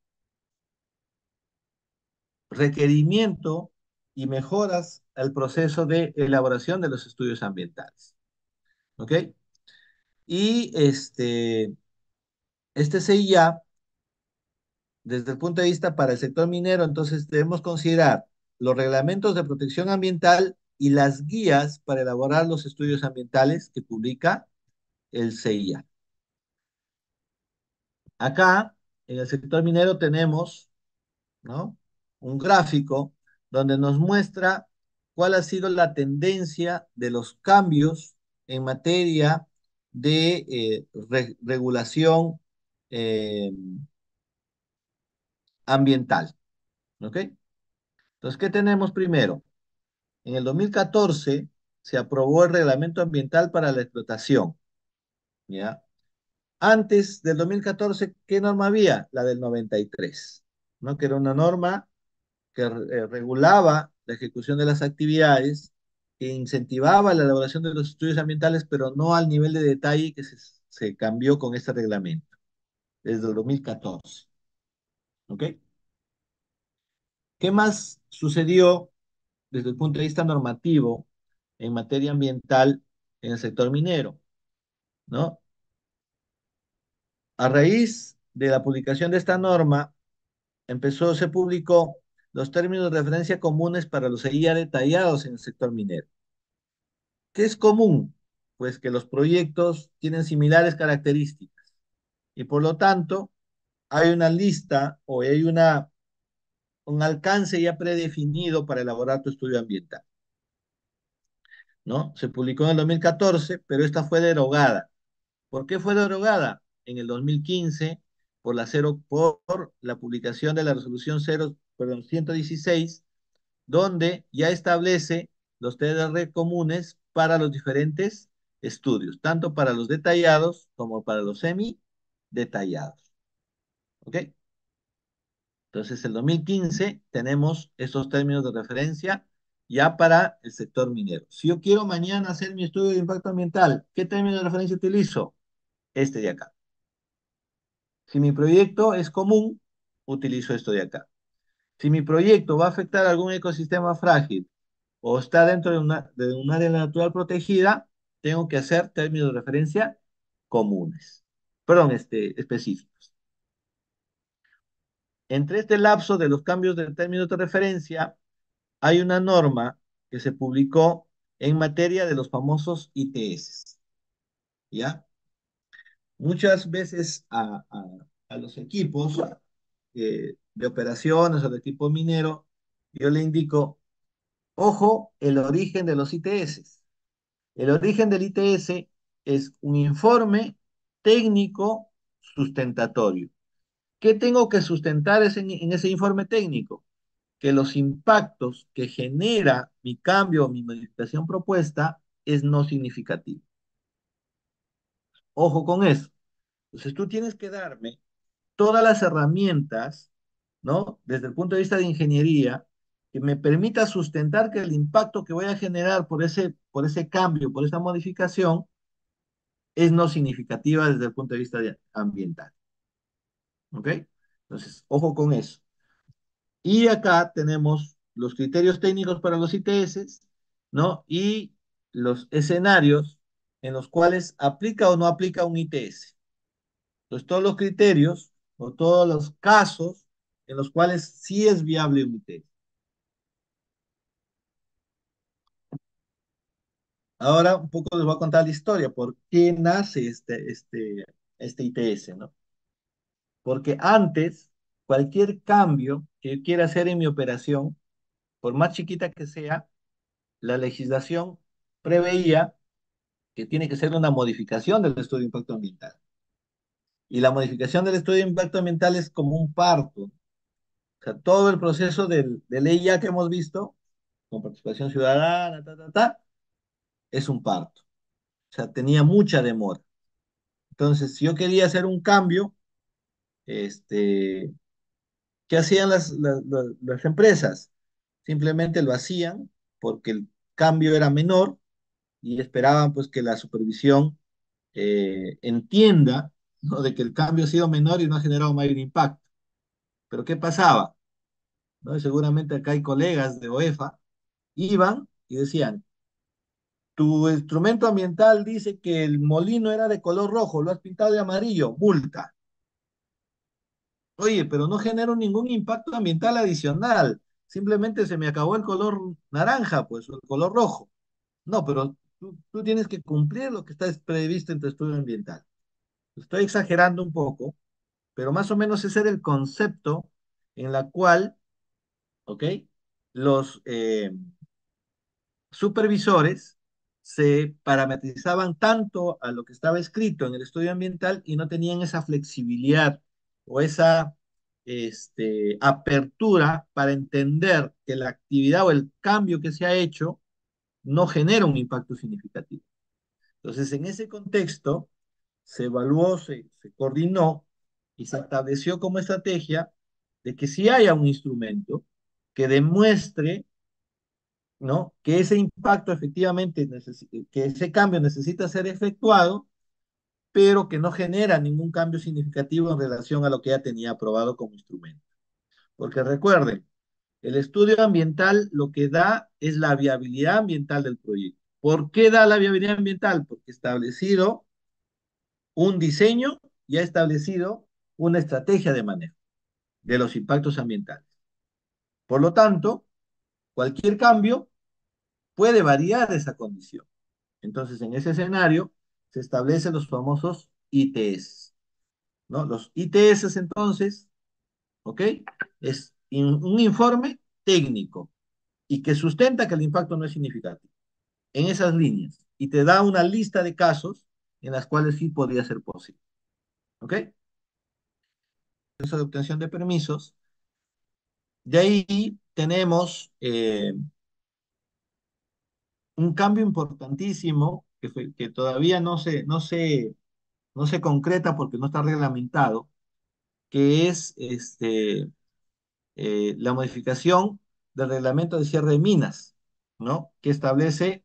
requerimiento y mejoras al proceso de elaboración de los estudios ambientales. ¿Ok? Y este, este C I A desde el punto de vista para el sector minero, entonces debemos considerar los reglamentos de protección ambiental y las guías para elaborar los estudios ambientales que publica el C I A. Acá, en el sector minero, tenemos, ¿no?, un gráfico donde nos muestra cuál ha sido la tendencia de los cambios en materia de eh, re- regulación eh, ambiental. ¿Ok? Entonces, ¿qué tenemos primero? En el dos mil catorce se aprobó el Reglamento Ambiental para la Explotación, ¿ya? Antes del dos mil catorce, ¿qué norma había? La del noventa y tres, ¿no? Que era una norma que eh, regulaba la ejecución de las actividades, que incentivaba la elaboración de los estudios ambientales, pero no al nivel de detalle que se, se cambió con este reglamento, desde el dos mil catorce, ¿ok? ¿Qué más sucedió desde el punto de vista normativo en materia ambiental en el sector minero? ¿No? A raíz de la publicación de esta norma, empezó, se publicó los términos de referencia comunes para los C I A detallados en el sector minero. ¿Qué es común? Pues que los proyectos tienen similares características y por lo tanto hay una lista o hay una, un alcance ya predefinido para elaborar tu estudio ambiental, ¿no? Se publicó en el dos mil catorce, pero esta fue derogada. ¿Por qué fue derogada? En el dos mil quince, por la, cero, por la publicación de la resolución cero, perdón, ciento dieciséis, donde ya establece los T D R comunes para los diferentes estudios, tanto para los detallados como para los semi detallados. ¿Ok? Entonces, el dos mil quince tenemos esos términos de referencia ya para el sector minero. Si yo quiero mañana hacer mi estudio de impacto ambiental, ¿qué término de referencia utilizo? Este de acá. Si mi proyecto es común, utilizo esto de acá. Si mi proyecto va a afectar algún ecosistema frágil o está dentro de una, de un área natural protegida, tengo que hacer términos de referencia comunes, perdón, este, específicos. Entre este lapso de los cambios de términos de referencia, hay una norma que se publicó en materia de los famosos I T S, ¿ya? Muchas veces a, a- a los equipos eh, de operaciones o de tipo minero, yo le indico, ojo, el origen de los I T S. El origen del I T S es un informe técnico sustentatorio. ¿Qué tengo que sustentar ese- en ese informe técnico? Que los impactos que genera mi cambio o mi modificación propuesta es no significativo. Ojo con eso. Entonces tú tienes que darme todas las herramientas, ¿no? Desde el punto de vista de ingeniería, que me permita sustentar que el impacto que voy a generar por ese, por ese cambio, por esa modificación, es no significativa desde el punto de vista de- ambiental. ¿Ok? Entonces, ojo con eso. Y acá tenemos los criterios técnicos para los I T S, ¿no? Y los escenarios en los cuales aplica o no aplica un I T S. Entonces, todos los criterios o todos los casos en los cuales sí es viable un I T S. Ahora un poco les voy a contar la historia, por qué nace este, este, este I T S, ¿no? Porque antes, cualquier cambio que yo quiera hacer en mi operación, por más chiquita que sea, la legislación preveía que tiene que ser una modificación del estudio de impacto ambiental. Y la modificación del estudio de impacto ambiental es como un parto. O sea, todo el proceso del- de ley ya que hemos visto, con participación ciudadana, ta, ta, ta, es un parto. O sea, tenía mucha demora. Entonces, si yo quería hacer un cambio, este, ¿qué hacían las, las, las- las empresas? Simplemente lo hacían porque el cambio era menor y esperaban pues que la supervisión eh, entienda, ¿no? De que el cambio ha sido menor y no ha generado mayor impacto. Pero ¿qué pasaba? ¿No? Y seguramente acá hay colegas de OEFA, iban y decían, tu instrumento ambiental dice que el molino era de color rojo, lo has pintado de amarillo, multa. Oye, pero no genero ningún impacto ambiental adicional. Simplemente se me acabó el color naranja, pues, o el color rojo. No, pero tú, tú tienes que cumplir lo que está previsto en tu estudio ambiental. Estoy exagerando un poco, pero más o menos ese era el concepto en la cual, ¿ok? Los eh, supervisores se parametrizaban tanto a lo que estaba escrito en el estudio ambiental y no tenían esa flexibilidad o esa este, apertura para entender que la actividad o el cambio que se ha hecho no genera un impacto significativo. Entonces, en ese contexto, se evaluó, se, se coordinó y se estableció como estrategia de que si haya un instrumento que demuestre, ¿no? Que ese impacto efectivamente, necesi- que ese cambio necesita ser efectuado, pero que no genera ningún cambio significativo en relación a lo que ya tenía aprobado como instrumento. Porque recuerden, el estudio ambiental lo que da es la viabilidad ambiental del proyecto. ¿Por qué da la viabilidad ambiental? Porque establecido un diseño y ha establecido una estrategia de manejo de los impactos ambientales. Por lo tanto, cualquier cambio puede variar esa condición. Entonces, en ese escenario, se establecen los famosos I T S, ¿no? Los I T S, entonces, ¿ok? Es un informe técnico y que sustenta que el impacto no es significativo en esas líneas y te da una lista de casos en las cuales sí podría ser posible, ¿ok? Eso de obtención de permisos. De ahí tenemos eh, un cambio importantísimo que, fue, que todavía no se, no, se, no se concreta porque no está reglamentado, que es este, eh, la modificación del reglamento de cierre de minas, ¿no? Que establece,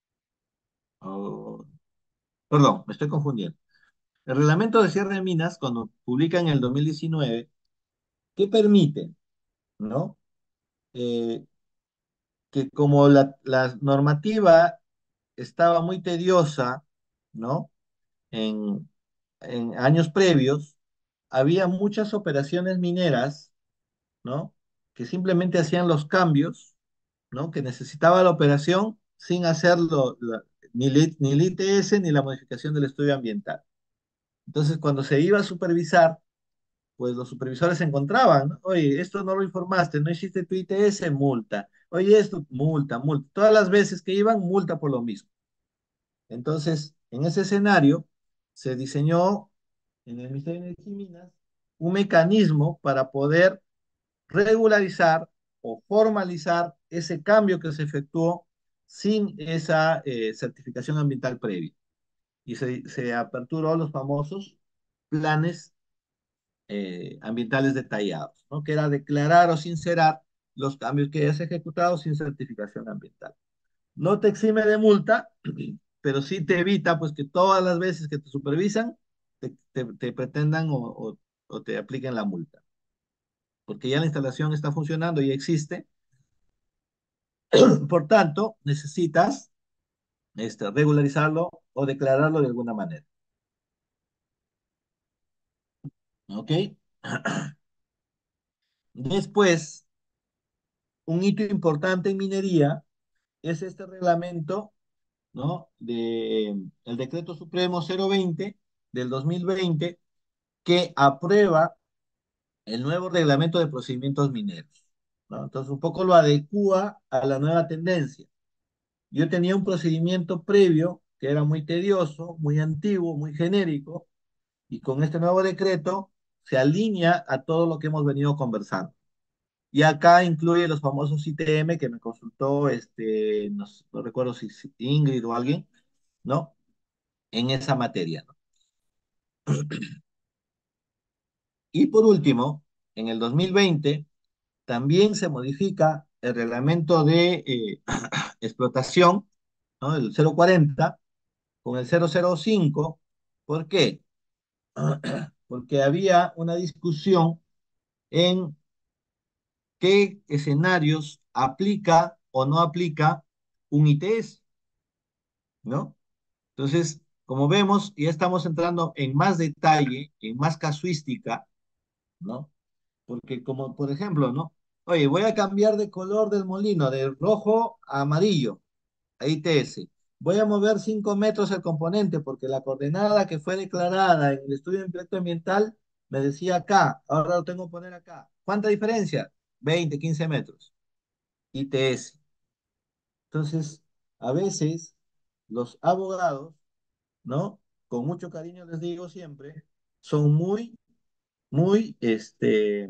oh, perdón, me estoy confundiendo. El reglamento de cierre de minas, cuando publica en el dos mil diecinueve, ¿qué permite, ¿no? Eh, que como la, la normativa estaba muy tediosa, ¿no? En, en años previos, había muchas operaciones mineras, ¿no? Que simplemente hacían los cambios, ¿no? Que necesitaba la operación sin hacerlo la- ni, el- ni el I T S ni la modificación del estudio ambiental. Entonces, cuando se iba a supervisar, pues los supervisores se encontraban, ¿no? Oye, esto no lo informaste, no hiciste tu I T S, multa. Oye, esto, multa, multa. Todas las veces que iban, multa por lo mismo. Entonces, en ese escenario, se diseñó en el Ministerio de Energía y Minas un mecanismo para poder regularizar o formalizar ese cambio que se efectuó sin esa eh, certificación ambiental previa. Y se, se aperturó los famosos planes eh, ambientales detallados, ¿no? Que era declarar o sincerar los cambios que hayas ejecutado sin certificación ambiental. No te exime de multa, pero sí te evita pues que todas las veces que te supervisan te, te, te pretendan o, o, o, te apliquen la multa, porque ya la instalación está funcionando y existe, por tanto necesitas este, regularizarlo o declararlo de alguna manera. ¿Ok? Después, un hito importante en minería es este reglamento, ¿no? De el decreto supremo cero veinte del dos mil veinte que aprueba el nuevo reglamento de procedimientos mineros, ¿no? Entonces, un poco lo adecua a la nueva tendencia. Yo tenía un procedimiento previo que era muy tedioso, muy antiguo, muy genérico, y con este nuevo decreto se alinea a todo lo que hemos venido conversando. Y acá incluye los famosos I T M que me consultó, este, no, no recuerdo si si Ingrid o alguien, ¿no? En esa materia, ¿no? Y por último, en el dos mil veinte también se modifica el reglamento de eh, explotación, ¿no? El cero cuarenta con el cero cero cinco. ¿Por qué? Porque había una discusión en qué escenarios aplica o no aplica un I T S, ¿no? Entonces, como vemos, ya estamos entrando en más detalle, en más casuística, ¿no? Porque como, por ejemplo, ¿no? Oye, voy a cambiar de color del molino, de rojo a amarillo, a I T S. Voy a mover cinco metros el componente porque la coordenada que fue declarada en el estudio de impacto ambiental me decía acá, ahora lo tengo que poner acá. ¿Cuánta diferencia? Veinte, quince metros. I T S. Entonces, a veces los abogados, ¿no? Con mucho cariño les digo siempre, son muy, muy, este,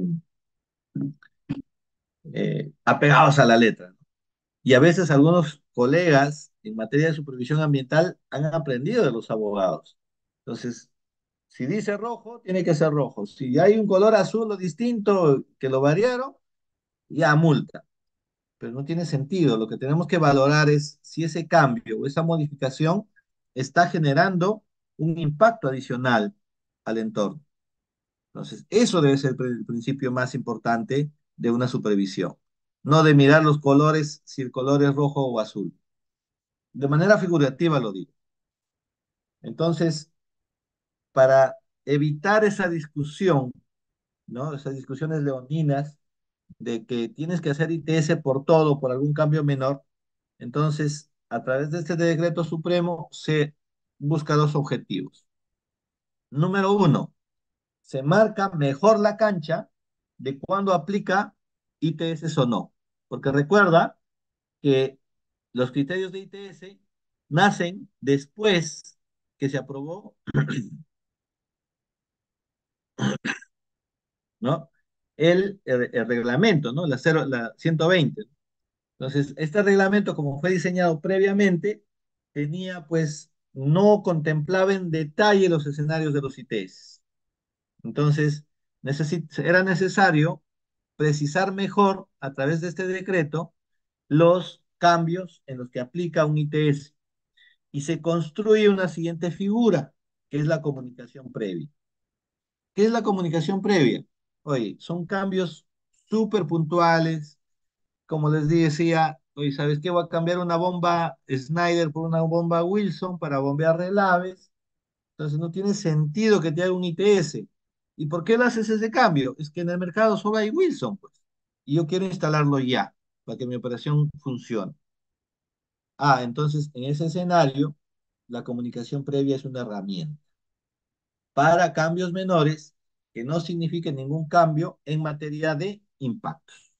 eh, apegados a la letra, ¿no? Y a veces algunos colegas en materia de supervisión ambiental han aprendido de los abogados. Entonces, si dice rojo, tiene que ser rojo. Si hay un color azul o distinto que lo variaron, ya multa. Pero no tiene sentido. Lo que tenemos que valorar es si ese cambio o esa modificación está generando un impacto adicional al entorno. Entonces, eso debe ser el principio más importante de una supervisión. No de mirar los colores, si el color es rojo o azul. De manera figurativa lo digo. Entonces, para evitar esa discusión, ¿no? Esas discusiones leoninas de que tienes que hacer I T S por todo, por algún cambio menor, entonces, a través de este decreto supremo se busca dos objetivos. Número uno, se marca mejor la cancha de cuándo aplica I T S o no. Porque recuerda que los criterios de I T S nacen después que se aprobó, ¿no? El, el, el reglamento, ¿no? La, cero, la ciento veinte. Entonces, este reglamento, como fue diseñado previamente, tenía, pues, no contemplaba en detalle los escenarios de los I T S. Entonces, necesit era necesario precisar mejor a través de este decreto los cambios en los que aplica un I T S y se construye una siguiente figura, que es la comunicación previa. ¿Qué es la comunicación previa? Oye, son cambios súper puntuales, como les decía, oye, ¿sabes qué? Voy a cambiar una bomba Snyder por una bomba Wilson para bombear relaves. Entonces no tiene sentido que te haga un I T S. ¿Y por qué le haces ese cambio? Es que en el mercado solo hay Wilson, pues. Y yo quiero instalarlo ya, para que mi operación funcione. Ah, entonces en ese escenario, la comunicación previa es una herramienta para cambios menores que no signifiquen ningún cambio en materia de impactos.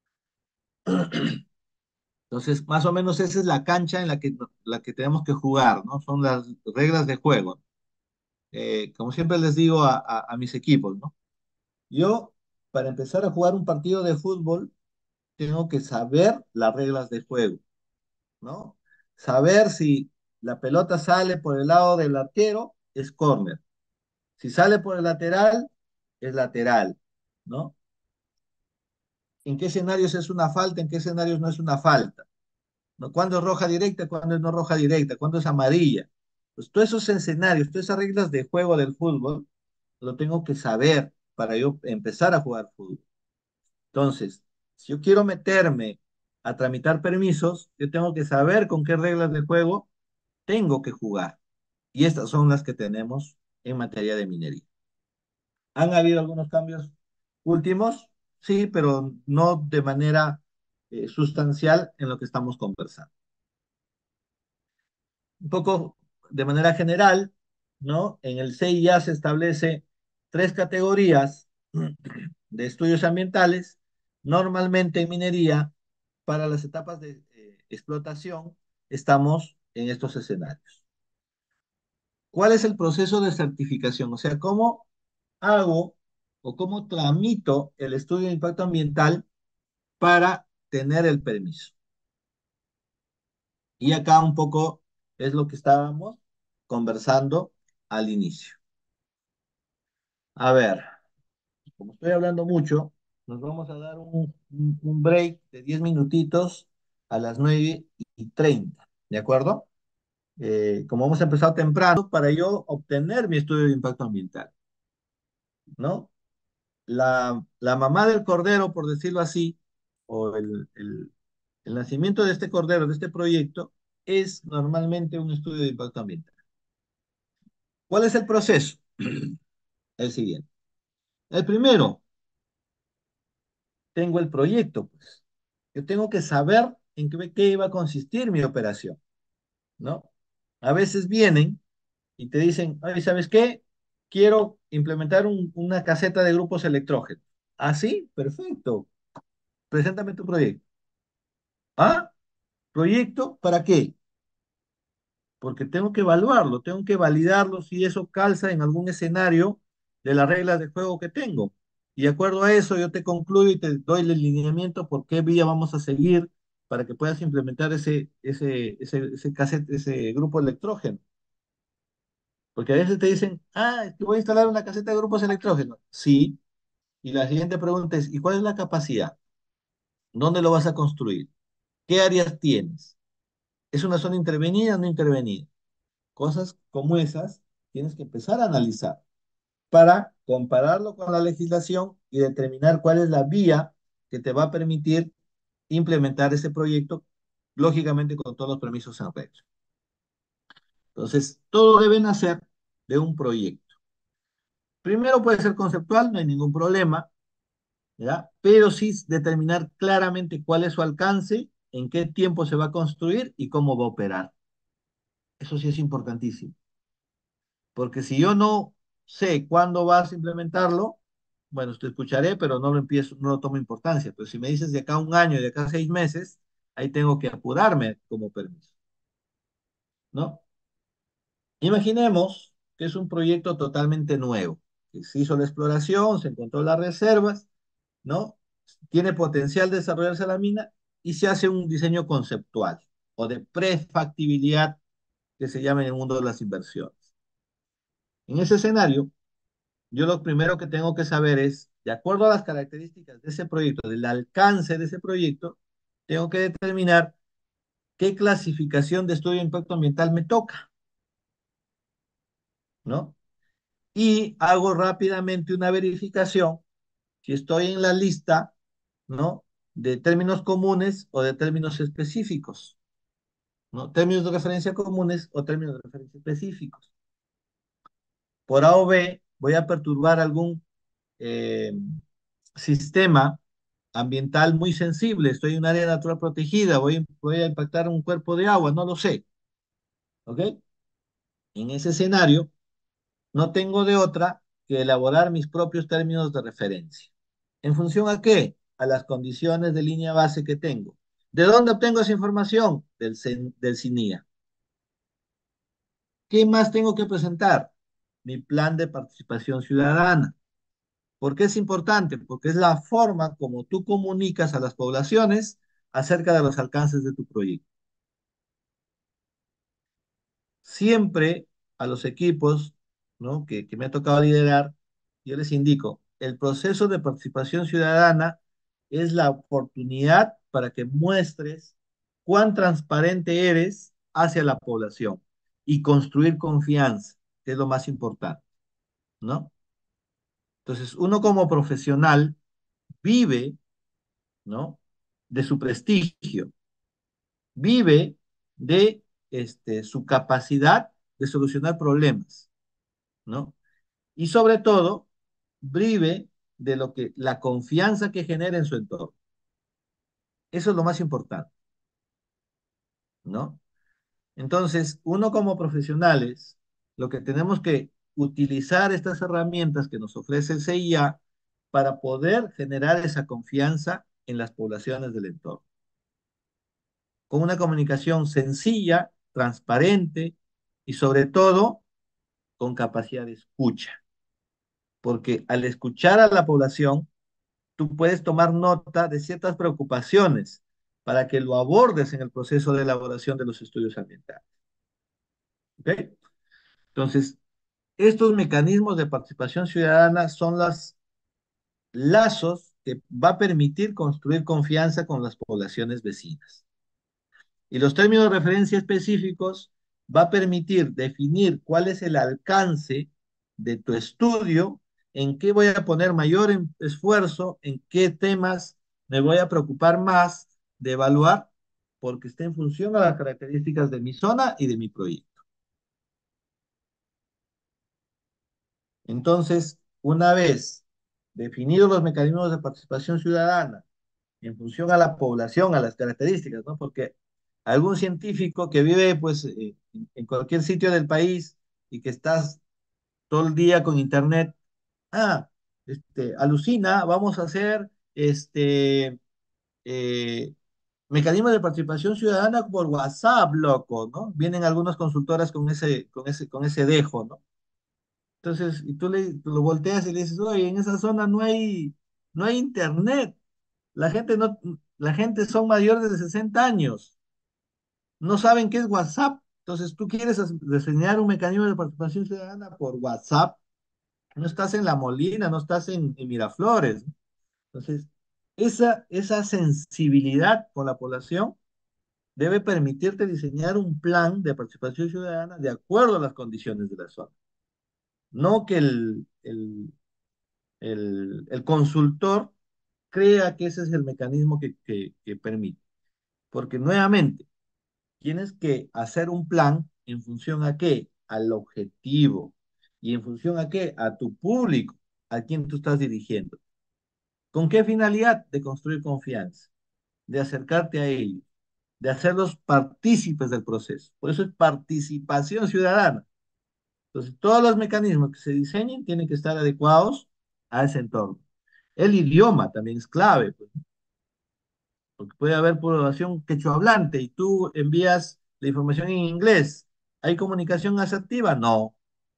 Entonces, más o menos esa es la cancha en la que, la que tenemos que jugar, ¿no? Son las reglas de juego. Eh, como siempre les digo a, a, a mis equipos, ¿no? Yo, para empezar a jugar un partido de fútbol, tengo que saber las reglas de juego, ¿no? Saber si la pelota sale por el lado del arquero, es córner. Si sale por el lateral, es lateral, ¿no? ¿En qué escenarios es una falta? ¿En qué escenarios no es una falta? ¿No? ¿Cuándo es roja directa? ¿Cuándo es no roja directa? ¿Cuándo es amarilla? Pues todos esos escenarios, todas esas reglas de juego del fútbol, lo tengo que saber para yo empezar a jugar fútbol. Entonces, si yo quiero meterme a tramitar permisos, yo tengo que saber con qué reglas de juego tengo que jugar. Y estas son las que tenemos en materia de minería. ¿Han habido algunos cambios últimos? Sí, pero no de manera eh, sustancial en lo que estamos conversando. Un poco de manera general, ¿no? En el C I A se establece tres categorías de estudios ambientales, normalmente en minería, para las etapas de eh, explotación, estamos en estos escenarios. ¿Cuál es el proceso de certificación? O sea, ¿cómo hago o cómo tramito el estudio de impacto ambiental para tener el permiso? Y acá un poco es lo que estábamos conversando al inicio. A ver, como estoy hablando mucho, nos vamos a dar un, un- un break de diez minutitos a las nueve y treinta, ¿de acuerdo? Eh, como hemos empezado temprano, para yo obtener mi estudio de impacto ambiental, ¿no? La, la mamá del cordero, por decirlo así, o el, el, el nacimiento de este cordero, de este proyecto, es normalmente un estudio de impacto ambiental. ¿Cuál es el proceso? El siguiente. El primero, tengo el proyecto, pues. Yo tengo que saber en qué, qué iba a consistir mi operación, ¿no? A veces vienen y te dicen, oye, ¿sabes qué? Quiero implementar un- una caseta de grupos electrógenos. ¿Ah, sí? Perfecto. Preséntame tu proyecto. ¿Ah? ¿Proyecto para qué? Porque tengo que evaluarlo, tengo que validarlo si eso calza en algún escenario de las reglas de juego que tengo. Y de acuerdo a eso, yo te concluyo y te doy el lineamiento por qué vía vamos a seguir para que puedas implementar ese, ese, ese, ese cassette, ese grupo electrógeno. Porque a veces te dicen, ah, te voy a instalar una caseta de grupos electrógenos. Sí. Y la siguiente pregunta es, ¿y cuál es la capacidad? ¿Dónde lo vas a construir? ¿Qué áreas tienes? ¿Es una zona intervenida o no intervenida? Cosas como esas tienes que empezar a analizar para compararlo con la legislación y determinar cuál es la vía que te va a permitir implementar ese proyecto, lógicamente con todos los permisos en regla. Entonces, todo debe nacer de un proyecto. Primero puede ser conceptual, no hay ningún problema, ¿ya? Pero sí determinar claramente cuál es su alcance, en qué tiempo se va a construir y cómo va a operar. Eso sí es importantísimo. Porque si yo no sé cuándo vas a implementarlo, bueno, te escucharé, pero no lo empiezo, no lo tomo importancia. Pero si me dices de acá a un año, de acá a seis meses, ahí tengo que apurarme como permiso, ¿no? Imaginemos que es un proyecto totalmente nuevo, que se hizo la exploración, se encontró las reservas, ¿no? Tiene potencial de desarrollarse la mina y se hace un diseño conceptual o de prefactibilidad que se llama en el mundo de las inversiones. En ese escenario, yo lo primero que tengo que saber es De acuerdo a las características de ese proyecto, del alcance de ese proyecto, tengo que determinar qué clasificación de estudio de impacto ambiental me toca, ¿no? Y hago rápidamente una verificación si estoy en la lista, ¿no? De términos comunes o de términos específicos, ¿no? Términos de referencia comunes o términos de referencia específicos. Por A o B, voy a perturbar algún eh, sistema ambiental muy sensible, estoy en un área natural protegida, voy, voy a impactar un cuerpo de agua, no lo sé, ¿ok? En ese escenario, no tengo de otra que elaborar mis propios términos de referencia. ¿En función a qué? A las condiciones de línea base que tengo. ¿De dónde obtengo esa información? Del, C- del C I N I A. ¿Qué más tengo que presentar? Mi plan de participación ciudadana. ¿Por qué es importante? Porque es la forma como tú comunicas a las poblaciones acerca de los alcances de tu proyecto. Siempre a los equipos, ¿no? que, que me ha tocado liderar, yo les indico, el proceso de participación ciudadana es la oportunidad para que muestres cuán transparente eres hacia la población y construir confianza, que es lo más importante, ¿no? Entonces, uno como profesional vive, ¿no? De su prestigio, vive de este, su capacidad de solucionar problemas, ¿no? Y sobre todo, vive de lo que, la confianza que genera en su entorno. Eso es lo más importante, ¿no? Entonces, uno como profesionales, lo que tenemos que utilizar estas herramientas que nos ofrece el C I A para poder generar esa confianza en las poblaciones del entorno. Con una comunicación sencilla, transparente y sobre todo con capacidad de escucha. Porque al escuchar a la población, tú puedes tomar nota de ciertas preocupaciones para que lo abordes en el proceso de elaboración de los estudios ambientales. ¿Ok? Entonces, estos mecanismos de participación ciudadana son los lazos que va a permitir construir confianza con las poblaciones vecinas. Y los términos de referencia específicos va a permitir definir cuál es el alcance de tu estudio, en qué voy a poner mayor em- esfuerzo, en qué temas me voy a preocupar más de evaluar, porque está en función a las características de mi zona y de mi proyecto. Entonces, una vez definidos los mecanismos de participación ciudadana, en función a la población, a las características, ¿no? Porque algún científico que vive, pues, eh, en en cualquier sitio del país y que estás todo el día con internet, ah, este, alucina, vamos a hacer, este, eh, mecanismos de participación ciudadana por WhatsApp, loco, ¿no? Vienen algunas consultoras con ese, con ese, con ese dejo, ¿no? Entonces, y tú, le, tú lo volteas y le dices, oye, en esa zona no hay, no hay internet. La gente no, la gente son mayores de sesenta años, no saben qué es WhatsApp. Entonces, tú quieres as- diseñar un mecanismo de participación ciudadana por WhatsApp, no estás en La Molina, no estás en, en Miraflores, ¿no? Entonces, esa, esa sensibilidad con la población debe permitirte diseñar un plan de participación ciudadana de acuerdo a las condiciones de la zona. No que el, el, el, el consultor crea que ese es el mecanismo que, que, que permite. Porque nuevamente, tienes que hacer un plan en función a qué, al objetivo y en función a qué, a tu público, a quien tú estás dirigiendo. ¿Con qué finalidad? De construir confianza, de acercarte a ellos, de hacerlos partícipes del proceso. Por eso es participación ciudadana. Entonces, todos los mecanismos que se diseñen tienen que estar adecuados a ese entorno. El idioma también es clave, pues, porque puede haber población quechua hablante y tú envías la información en inglés. ¿Hay comunicación asertiva? No.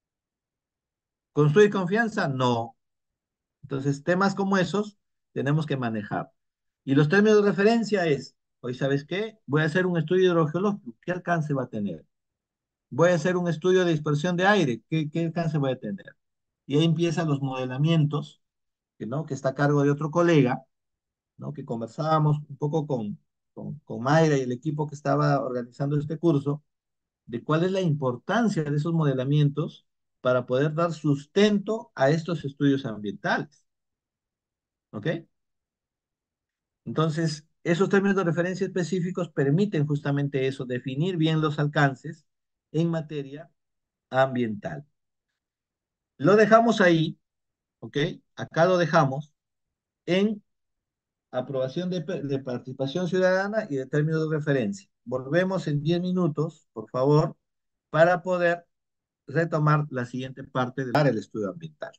¿Construye confianza? No. Entonces, temas como esos tenemos que manejar. Y los términos de referencia es, hoy, ¿sabes qué? Voy a hacer un estudio hidrogeológico. ¿Qué alcance va a tener? Voy a hacer un estudio de dispersión de aire. ¿Qué, qué alcance voy a tener? Y ahí empiezan los modelamientos que, ¿no? que está a cargo de otro colega, ¿no? Que conversábamos un poco con, con, con Mayra y el equipo que estaba organizando este curso, de cuál es la importancia de esos modelamientos para poder dar sustento a estos estudios ambientales. ¿Ok? Entonces, esos términos de referencia específicos permiten justamente eso, definir bien los alcances en materia ambiental. Lo dejamos ahí, ¿ok? Acá lo dejamos en aprobación de, de participación ciudadana y de términos de referencia. Volvemos en diez minutos, por favor, para poder retomar la siguiente parte del estudio ambiental.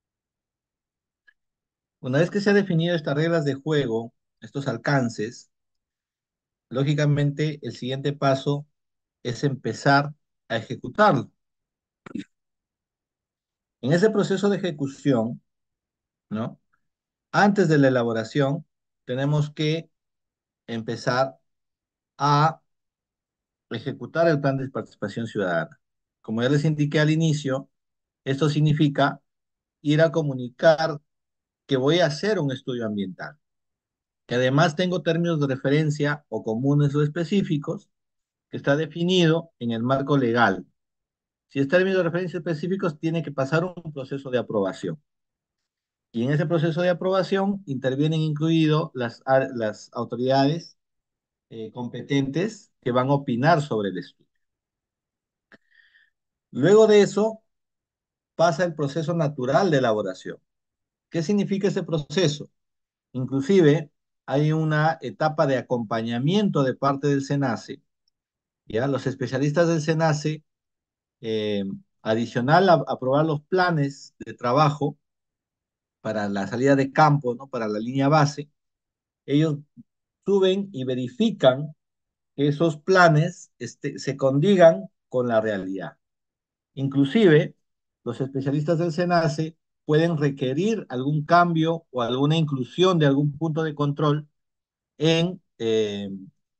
Una vez que se han definido estas reglas de juego, estos alcances, lógicamente el siguiente paso es empezar a ejecutarlo. En ese proceso de ejecución, ¿no? Antes de la elaboración, tenemos que empezar a ejecutar el plan de participación ciudadana. Como ya les indiqué al inicio, esto significa ir a comunicar que voy a hacer un estudio ambiental, que además tengo términos de referencia o comunes o específicos, que está definido en el marco legal. Si es términos de referencia específicos, tiene que pasar un proceso de aprobación. Y en ese proceso de aprobación intervienen incluidos las, las autoridades eh, competentes que van a opinar sobre el estudio. Luego de eso, pasa el proceso natural de elaboración. ¿Qué significa ese proceso? Inclusive, hay una etapa de acompañamiento de parte del SENACE. ¿Ya? Los especialistas del SENACE, eh, adicional a aprobar los planes de trabajo para la salida de campo, ¿no? Para la línea base, ellos suben y verifican que esos planes este, se condigan con la realidad. Inclusive, los especialistas del SENACE pueden requerir algún cambio o alguna inclusión de algún punto de control en eh,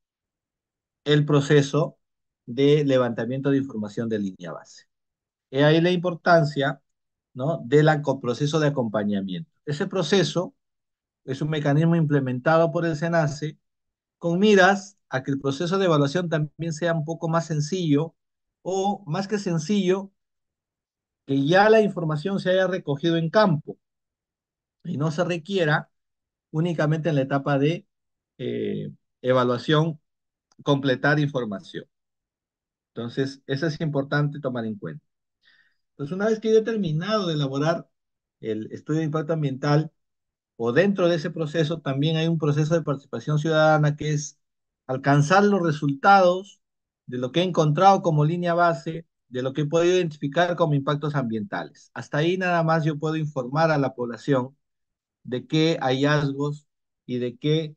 el proceso de levantamiento de información de línea base. He ahí la importancia, ¿no? del proceso de acompañamiento. Ese proceso es un mecanismo implementado por el SENACE con miras a que el proceso de evaluación también sea un poco más sencillo o, más que sencillo, que ya la información se haya recogido en campo y no se requiera únicamente en la etapa de eh, evaluación completar información. Entonces, eso es importante tomar en cuenta. Entonces, una vez que yo he terminado de elaborar el estudio de impacto ambiental, o dentro de ese proceso también hay un proceso de participación ciudadana que es alcanzar los resultados de lo que he encontrado como línea base, de lo que he podido identificar como impactos ambientales. Hasta ahí nada más yo puedo informar a la población de qué hallazgos y de qué,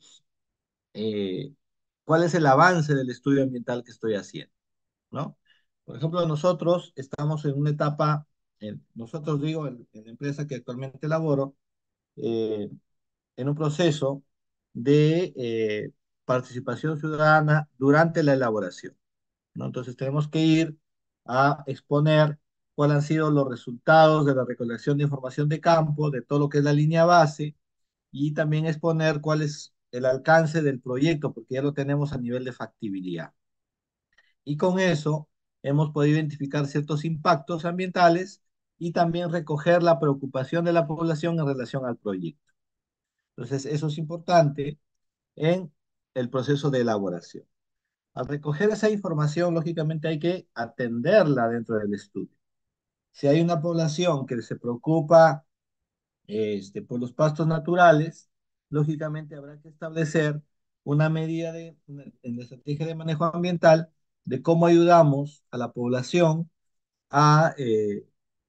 eh, cuál es el avance del estudio ambiental que estoy haciendo, ¿no? Por ejemplo, nosotros estamos en una etapa, en- nosotros digo, en, en la empresa que actualmente laboro, eh, en un proceso de eh, participación ciudadana durante la elaboración, ¿no? Entonces tenemos que ir a exponer cuáles han sido los resultados de la recolección de información de campo, de todo lo que es la línea base, y también exponer cuál es el alcance del proyecto, porque ya lo tenemos a nivel de factibilidad. Y con eso hemos podido identificar ciertos impactos ambientales y también recoger la preocupación de la población en relación al proyecto. Entonces, eso es importante en el proceso de elaboración. Al recoger esa información, lógicamente hay que atenderla dentro del estudio. Si hay una población que se preocupa este, por los pastos naturales, lógicamente habrá que establecer una medida de, en la estrategia de manejo ambiental de cómo ayudamos a la población a eh,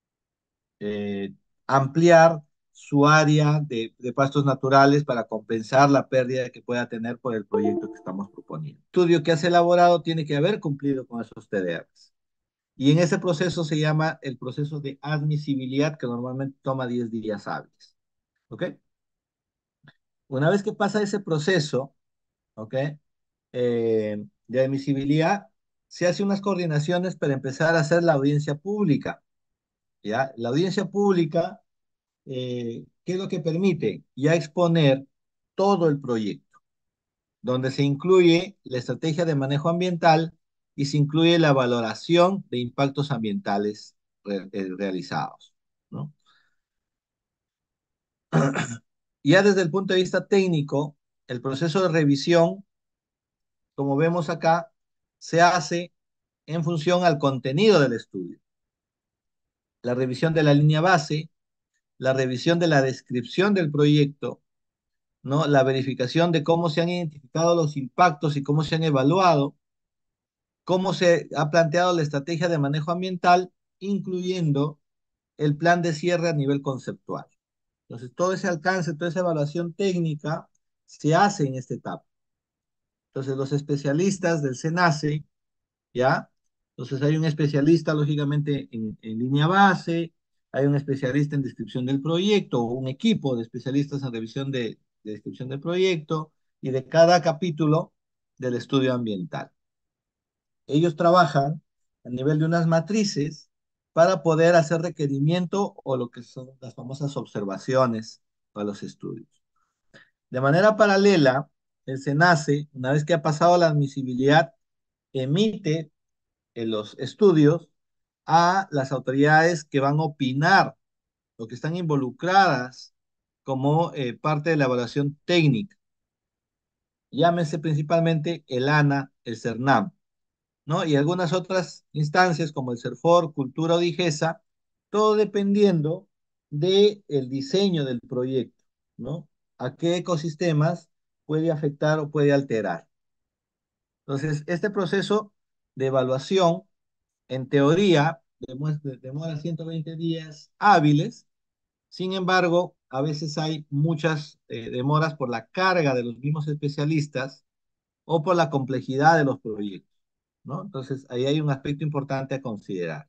eh, ampliar su área de, de pastos naturales para compensar la pérdida que pueda tener por el proyecto que estamos proponiendo. El estudio que has elaborado tiene que haber cumplido con esos T D Rs. Y en ese proceso se llama el proceso de admisibilidad, que normalmente toma diez días hábiles. ¿Ok? Una vez que pasa ese proceso, ¿ok? Eh, de admisibilidad, se hace unas coordinaciones para empezar a hacer la audiencia pública. ¿Ya? La audiencia pública eh, ¿qué es lo que permite? Ya exponer todo el proyecto, donde se incluye la estrategia de manejo ambiental y se incluye la valoración de impactos ambientales re- eh, realizados, ¿no? Ya desde el punto de vista técnico, el proceso de revisión, como vemos acá, se hace en función al contenido del estudio. La revisión de la línea base, la revisión de la descripción del proyecto, ¿no? La verificación de cómo se han identificado los impactos y cómo se han evaluado, cómo se ha planteado la estrategia de manejo ambiental, incluyendo el plan de cierre a nivel conceptual. Entonces, todo ese alcance, toda esa evaluación técnica se hace en esta etapa. Entonces, los especialistas del SENACE, ¿ya? Entonces, hay un especialista, lógicamente, en, en línea base, hay un especialista en descripción del proyecto, o un equipo de especialistas en revisión de, de descripción del proyecto y de cada capítulo del estudio ambiental. Ellos trabajan a nivel de unas matrices para poder hacer requerimiento o lo que son las famosas observaciones para los estudios. De manera paralela, el SENACE, una vez que ha pasado la admisibilidad, emite en los estudios a las autoridades que van a opinar o que están involucradas como eh, parte de la evaluación técnica. Llámese principalmente el ANA, el CERNAM, ¿no? Y algunas otras instancias como el CERFOR, Cultura o DIGESA, todo dependiendo del diseño del proyecto, ¿no? A qué ecosistemas puede afectar o puede alterar. Entonces, este proceso de evaluación, en teoría, demuestra- demora ciento veinte días hábiles. Sin embargo, a veces hay muchas eh, demoras por la carga de los mismos especialistas o por la complejidad de los proyectos, ¿no? Entonces, ahí hay un aspecto importante a considerar.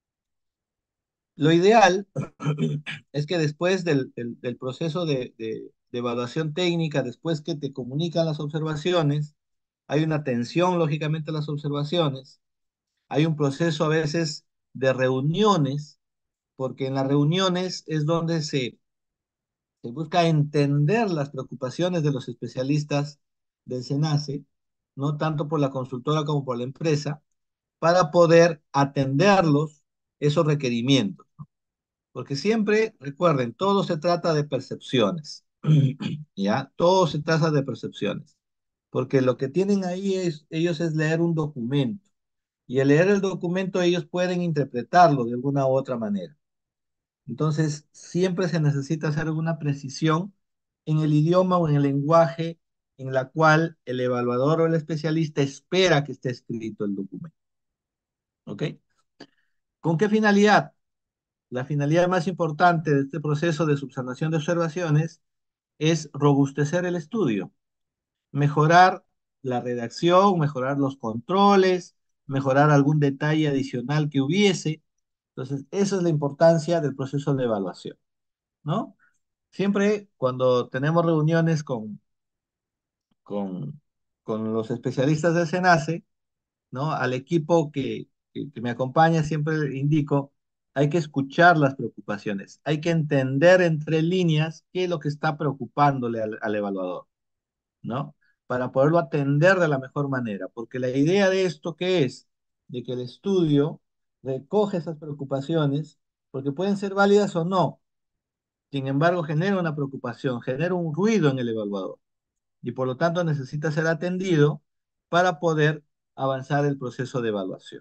Lo ideal es que después del, del- del proceso de, de- de evaluación técnica, después que te comunican las observaciones, hay una atención, lógicamente, a las observaciones, hay un proceso a veces de reuniones, porque en las reuniones es donde se, se busca entender las preocupaciones de los especialistas del SENACE, no tanto por la consultora como por la empresa, para poder atenderlos esos requerimientos. Porque siempre, recuerden, todo se trata de percepciones, ¿ya? Todo se trata de percepciones. Porque lo que tienen ahí es, ellos es leer un documento. Y al leer el documento ellos pueden interpretarlo de alguna u otra manera. Entonces, siempre se necesita hacer alguna precisión en el idioma o en el lenguaje en la cual el evaluador o el especialista espera que esté escrito el documento. ¿Ok? ¿Con qué finalidad? La finalidad más importante de este proceso de subsanación de observaciones es robustecer el estudio, mejorar la redacción, mejorar los controles, mejorar algún detalle adicional que hubiese. Entonces, esa es la importancia del proceso de evaluación, ¿no? Siempre cuando tenemos reuniones con, con, con los especialistas del SENACE, ¿no? Al equipo que, que, que me acompaña siempre le indico, hay que escuchar las preocupaciones, hay que entender entre líneas qué es lo que está preocupándole al, al evaluador, ¿no? Para poderlo atender de la mejor manera, porque la idea de esto, ¿qué es? De que el estudio recoge esas preocupaciones, porque pueden ser válidas o no, sin embargo genera una preocupación, genera un ruido en el evaluador y por lo tanto necesita ser atendido para poder avanzar el proceso de evaluación.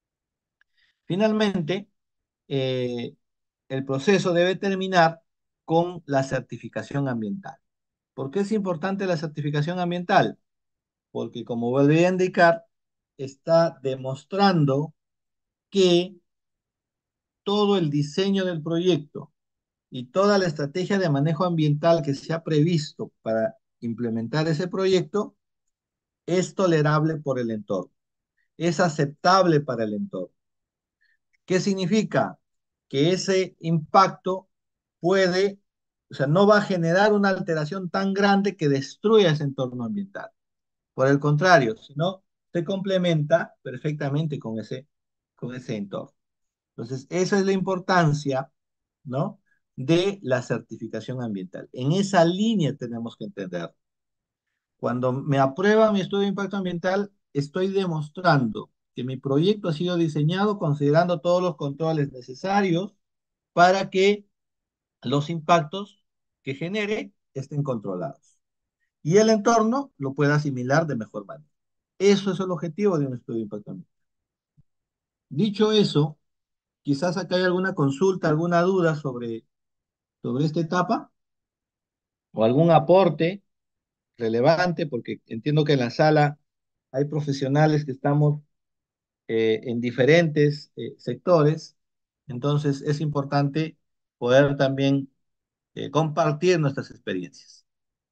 Finalmente, eh, el proceso debe terminar con la certificación ambiental. ¿Por qué es importante la certificación ambiental? Porque, como volví a indicar, está demostrando que todo el diseño del proyecto y toda la estrategia de manejo ambiental que se ha previsto para implementar ese proyecto es tolerable por el entorno, es aceptable para el entorno. ¿Qué significa? Que ese impacto puede, o sea, no va a generar una alteración tan grande que destruya ese entorno ambiental. Por el contrario, sino se complementa perfectamente con ese, con ese entorno. Entonces, esa es la importancia, ¿no? de la certificación ambiental. En esa línea tenemos que entender. Cuando me aprueba mi estudio de impacto ambiental, estoy demostrando que mi proyecto ha sido diseñado considerando todos los controles necesarios para que los impactos que genere estén controlados y el entorno lo pueda asimilar de mejor manera. Eso es el objetivo de un estudio de impacto ambiental. Dicho eso, quizás acá hay alguna consulta, alguna duda sobre, sobre esta etapa o algún aporte relevante, porque entiendo que en la sala hay profesionales que estamos eh, en diferentes eh, sectores, entonces es importante poder también eh, compartir nuestras experiencias.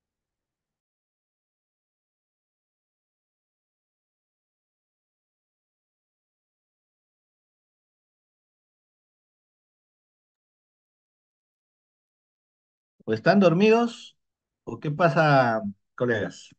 ¿O están dormidos o qué pasa, colegas?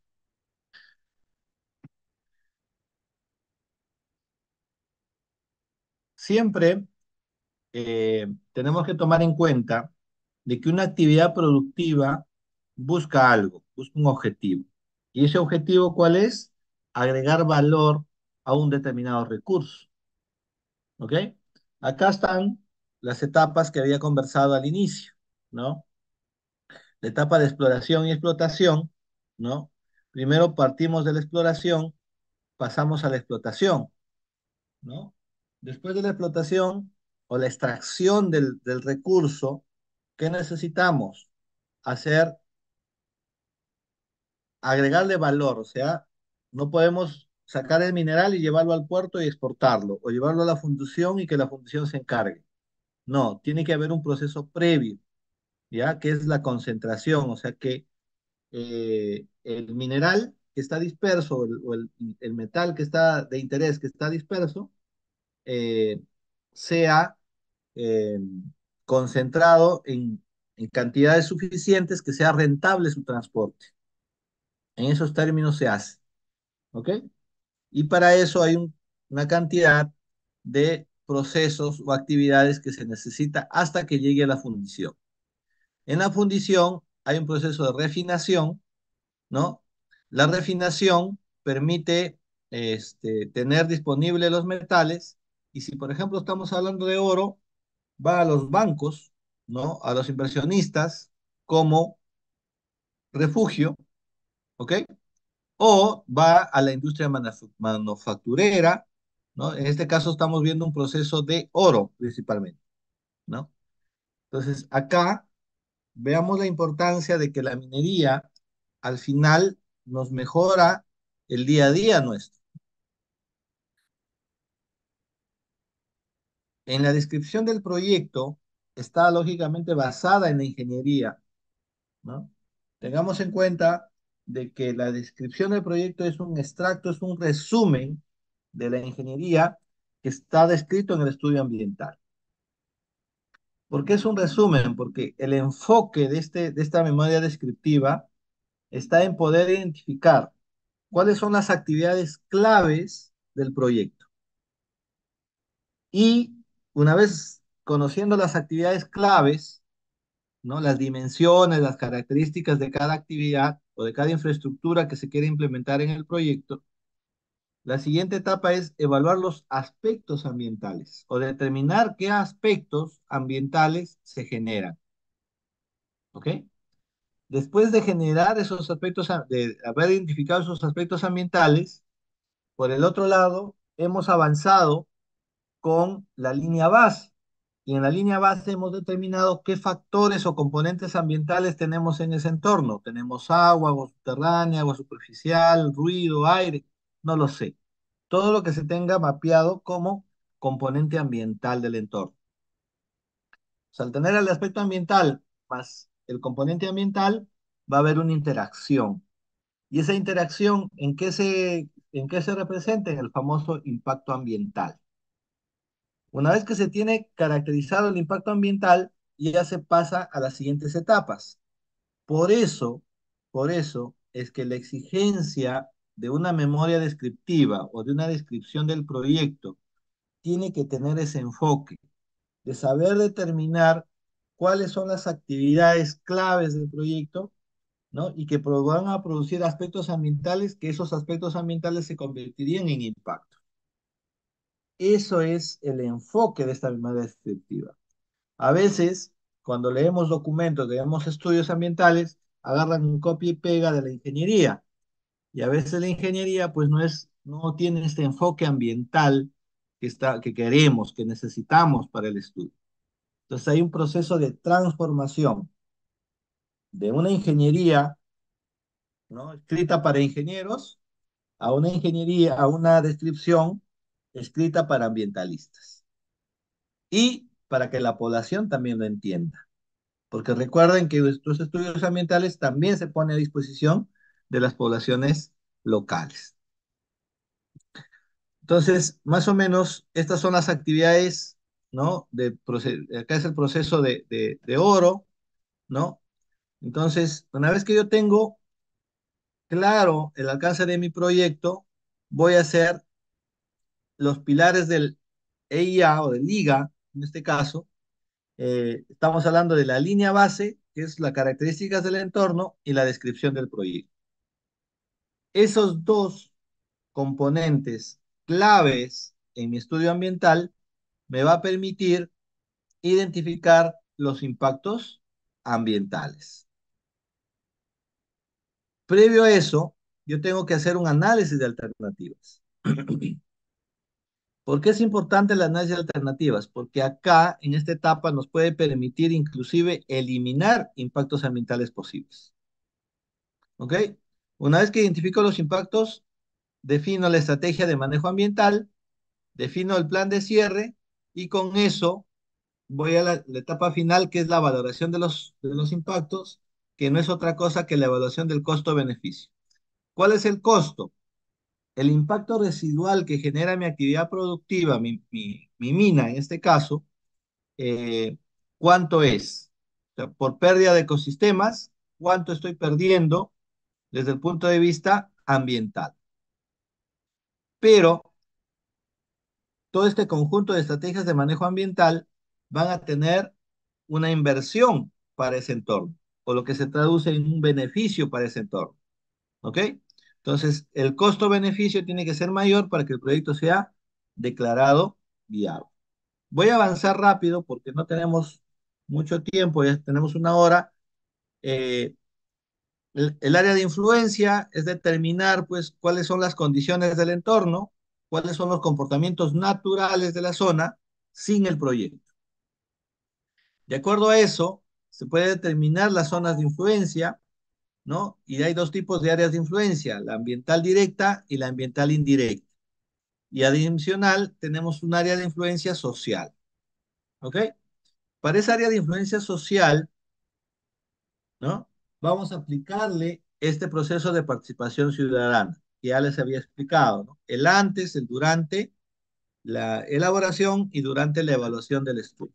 Siempre eh, tenemos que tomar en cuenta de que una actividad productiva busca algo, busca un objetivo. ¿Y ese objetivo cuál es? Agregar valor a un determinado recurso. ¿Ok? Acá están las etapas que había conversado al inicio, ¿no? La etapa de exploración y explotación, ¿no? Primero partimos de la exploración, pasamos a la explotación, ¿no? Después de la explotación o la extracción del, del recurso, ¿qué necesitamos? Hacer, agregarle valor, o sea, no podemos sacar el mineral y llevarlo al puerto y exportarlo, o llevarlo a la fundición y que la fundición se encargue. No, tiene que haber un proceso previo, ¿ya? Que es la concentración, o sea que eh, el mineral que está disperso, o el, o el- el metal que está de interés que está disperso, eh, sea eh, concentrado en, en cantidades suficientes que sea rentable su transporte. En esos términos se hace, ¿ok? Y para eso hay un- una cantidad de procesos o actividades que se necesita hasta que llegue a la fundición. En la fundición hay un proceso de refinación, ¿no? La refinación permite este, tener disponibles los metales y si, por ejemplo, estamos hablando de oro, va a los bancos, ¿no? A los inversionistas como refugio, ¿ok? O va a la industria manuf- manufacturera, ¿no? En este caso estamos viendo un proceso de oro principalmente, ¿no? Entonces, acá veamos la importancia de que la minería al final nos mejora el día a día nuestro. En la descripción del proyecto está lógicamente basada en la ingeniería, ¿no? Tengamos en cuenta de que la descripción del proyecto es un extracto, es un resumen de la ingeniería que está descrito en el estudio ambiental. ¿Por qué es un resumen? Porque el enfoque de, este, de esta memoria descriptiva está en poder identificar cuáles son las actividades claves del proyecto. Y una vez conociendo las actividades claves, ¿no? Las dimensiones, las características de cada actividad o de cada infraestructura que se quiere implementar en el proyecto, la siguiente etapa es evaluar los aspectos ambientales o determinar qué aspectos ambientales se generan. ¿Ok? Después de generar esos aspectos, de haber identificado esos aspectos ambientales, por el otro lado, hemos avanzado con la línea base. Y en la línea base hemos determinado qué factores o componentes ambientales tenemos en ese entorno. Tenemos agua, agua subterránea, agua superficial, ruido, aire, no lo sé. Todo lo que se tenga mapeado como componente ambiental del entorno. O sea, al tener el aspecto ambiental más el componente ambiental, va a haber una interacción. Y esa interacción, ¿en qué se, en qué se representa? En el famoso impacto ambiental. Una vez que se tiene caracterizado el impacto ambiental, ya se pasa a las siguientes etapas. Por eso, por eso es que la exigencia de una memoria descriptiva o de una descripción del proyecto tiene que tener ese enfoque de saber determinar cuáles son las actividades claves del proyecto, ¿no? Y que pro- van a producir aspectos ambientales, que esos aspectos ambientales se convertirían en impacto. Eso es el enfoque de esta manera descriptiva. A veces, cuando leemos documentos, leemos estudios ambientales, agarran un copia y pega de la ingeniería. Y a veces la ingeniería, pues, no es, no tiene este enfoque ambiental que está, que queremos, que necesitamos para el estudio. Entonces hay un proceso de transformación de una ingeniería, ¿no? Escrita para ingenieros a una ingeniería, a una descripción escrita para ambientalistas y para que la población también lo entienda. Porque recuerden que estos estudios ambientales también se ponen a disposición de las poblaciones locales. Entonces, más o menos, estas son las actividades, ¿no? De proce- acá es el proceso de, de, de oro, ¿no? Entonces, una vez que yo tengo claro el alcance de mi proyecto, voy a hacer los pilares del E I A o del I G A, en este caso. Eh, estamos hablando de la línea base, que es las características del entorno y la descripción del proyecto. Esos dos componentes claves en mi estudio ambiental me va a permitir identificar los impactos ambientales. Previo a eso, yo tengo que hacer un análisis de alternativas. ¿Por qué es importante el análisis de alternativas? Porque acá, en esta etapa, nos puede permitir inclusive eliminar impactos ambientales posibles. ¿Ok? Una vez que identifico los impactos, defino la estrategia de manejo ambiental, defino el plan de cierre y con eso voy a la, la etapa final, que es la valoración de los, de los impactos, que no es otra cosa que la evaluación del costo-beneficio. ¿Cuál es el costo? El impacto residual que genera mi actividad productiva, mi, mi, mi mina en este caso, eh, ¿cuánto es? O sea, por pérdida de ecosistemas, ¿cuánto estoy perdiendo desde el punto de vista ambiental? Pero todo este conjunto de estrategias de manejo ambiental van a tener una inversión para ese entorno, o lo que se traduce en un beneficio para ese entorno. ¿Ok? Entonces, el costo-beneficio tiene que ser mayor para que el proyecto sea declarado viable. Voy a avanzar rápido porque no tenemos mucho tiempo, ya tenemos una hora. Eh, el, el área de influencia es determinar, pues, cuáles son las condiciones del entorno, cuáles son los comportamientos naturales de la zona sin el proyecto. De acuerdo a eso, se puede determinar las zonas de influencia, ¿no? Y hay dos tipos de áreas de influencia, la ambiental directa y la ambiental indirecta. Y adicional, tenemos un área de influencia social, ¿ok? Para esa área de influencia social, ¿no? Vamos a aplicarle este proceso de participación ciudadana, que ya les había explicado, ¿no? El antes, el durante, la elaboración y durante la evaluación del estudio.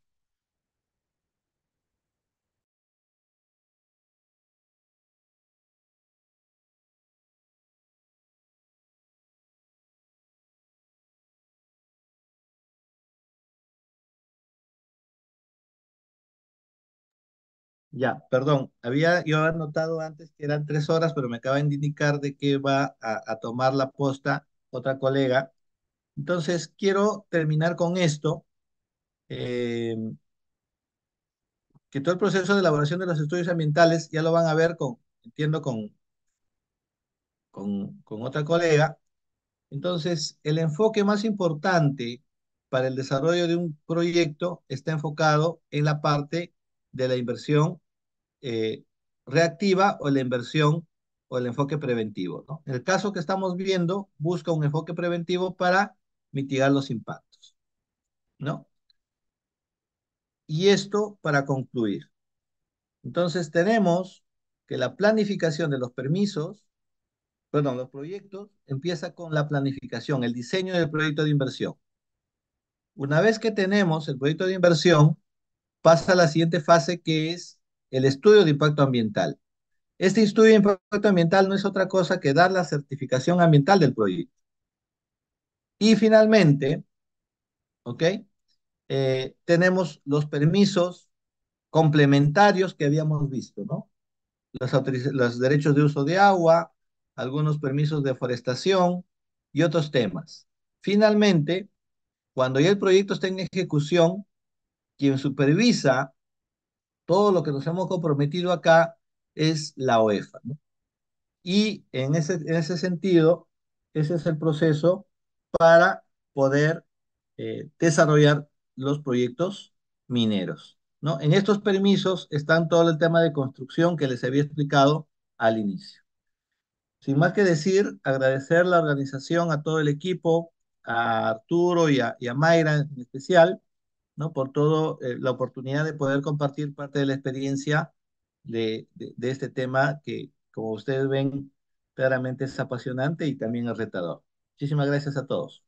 Ya, perdón, había yo anotado antes que eran tres horas, pero me acaban de indicar de que va a, a tomar la posta otra colega. Entonces, quiero terminar con esto, eh, que todo el proceso de elaboración de los estudios ambientales ya lo van a ver con, entiendo, con, con, con otra colega. Entonces, el enfoque más importante para el desarrollo de un proyecto está enfocado en la parte de la inversión eh, reactiva o la inversión o el enfoque preventivo, ¿no? En el caso que estamos viendo, busca un enfoque preventivo para mitigar los impactos, ¿no? Y esto para concluir. Entonces tenemos que la planificación de los permisos, perdón, los proyectos, empieza con la planificación, el diseño del proyecto de inversión. Una vez que tenemos el proyecto de inversión, pasa a la siguiente fase, que es el estudio de impacto ambiental. Este estudio de impacto ambiental no es otra cosa que dar la certificación ambiental del proyecto. Y finalmente, ¿ok? Eh, tenemos los permisos complementarios que habíamos visto, ¿no? Los, autoriz- los derechos de uso de agua, algunos permisos de forestación y otros temas. Finalmente, cuando ya el proyecto está en ejecución, quien supervisa todo lo que nos hemos comprometido acá es la OEFA, ¿no? Y en ese, en ese sentido, ese es el proceso para poder eh, desarrollar los proyectos mineros, ¿no? En estos permisos están todo el tema de construcción que les había explicado al inicio. Sin más que decir, agradecer la organización a todo el equipo, a Arturo y a, y a Mayra en especial, ¿no? Por todo eh, la oportunidad de poder compartir parte de la experiencia de, de, de este tema que, como ustedes ven, claramente es apasionante y también es retador. Muchísimas gracias a todos.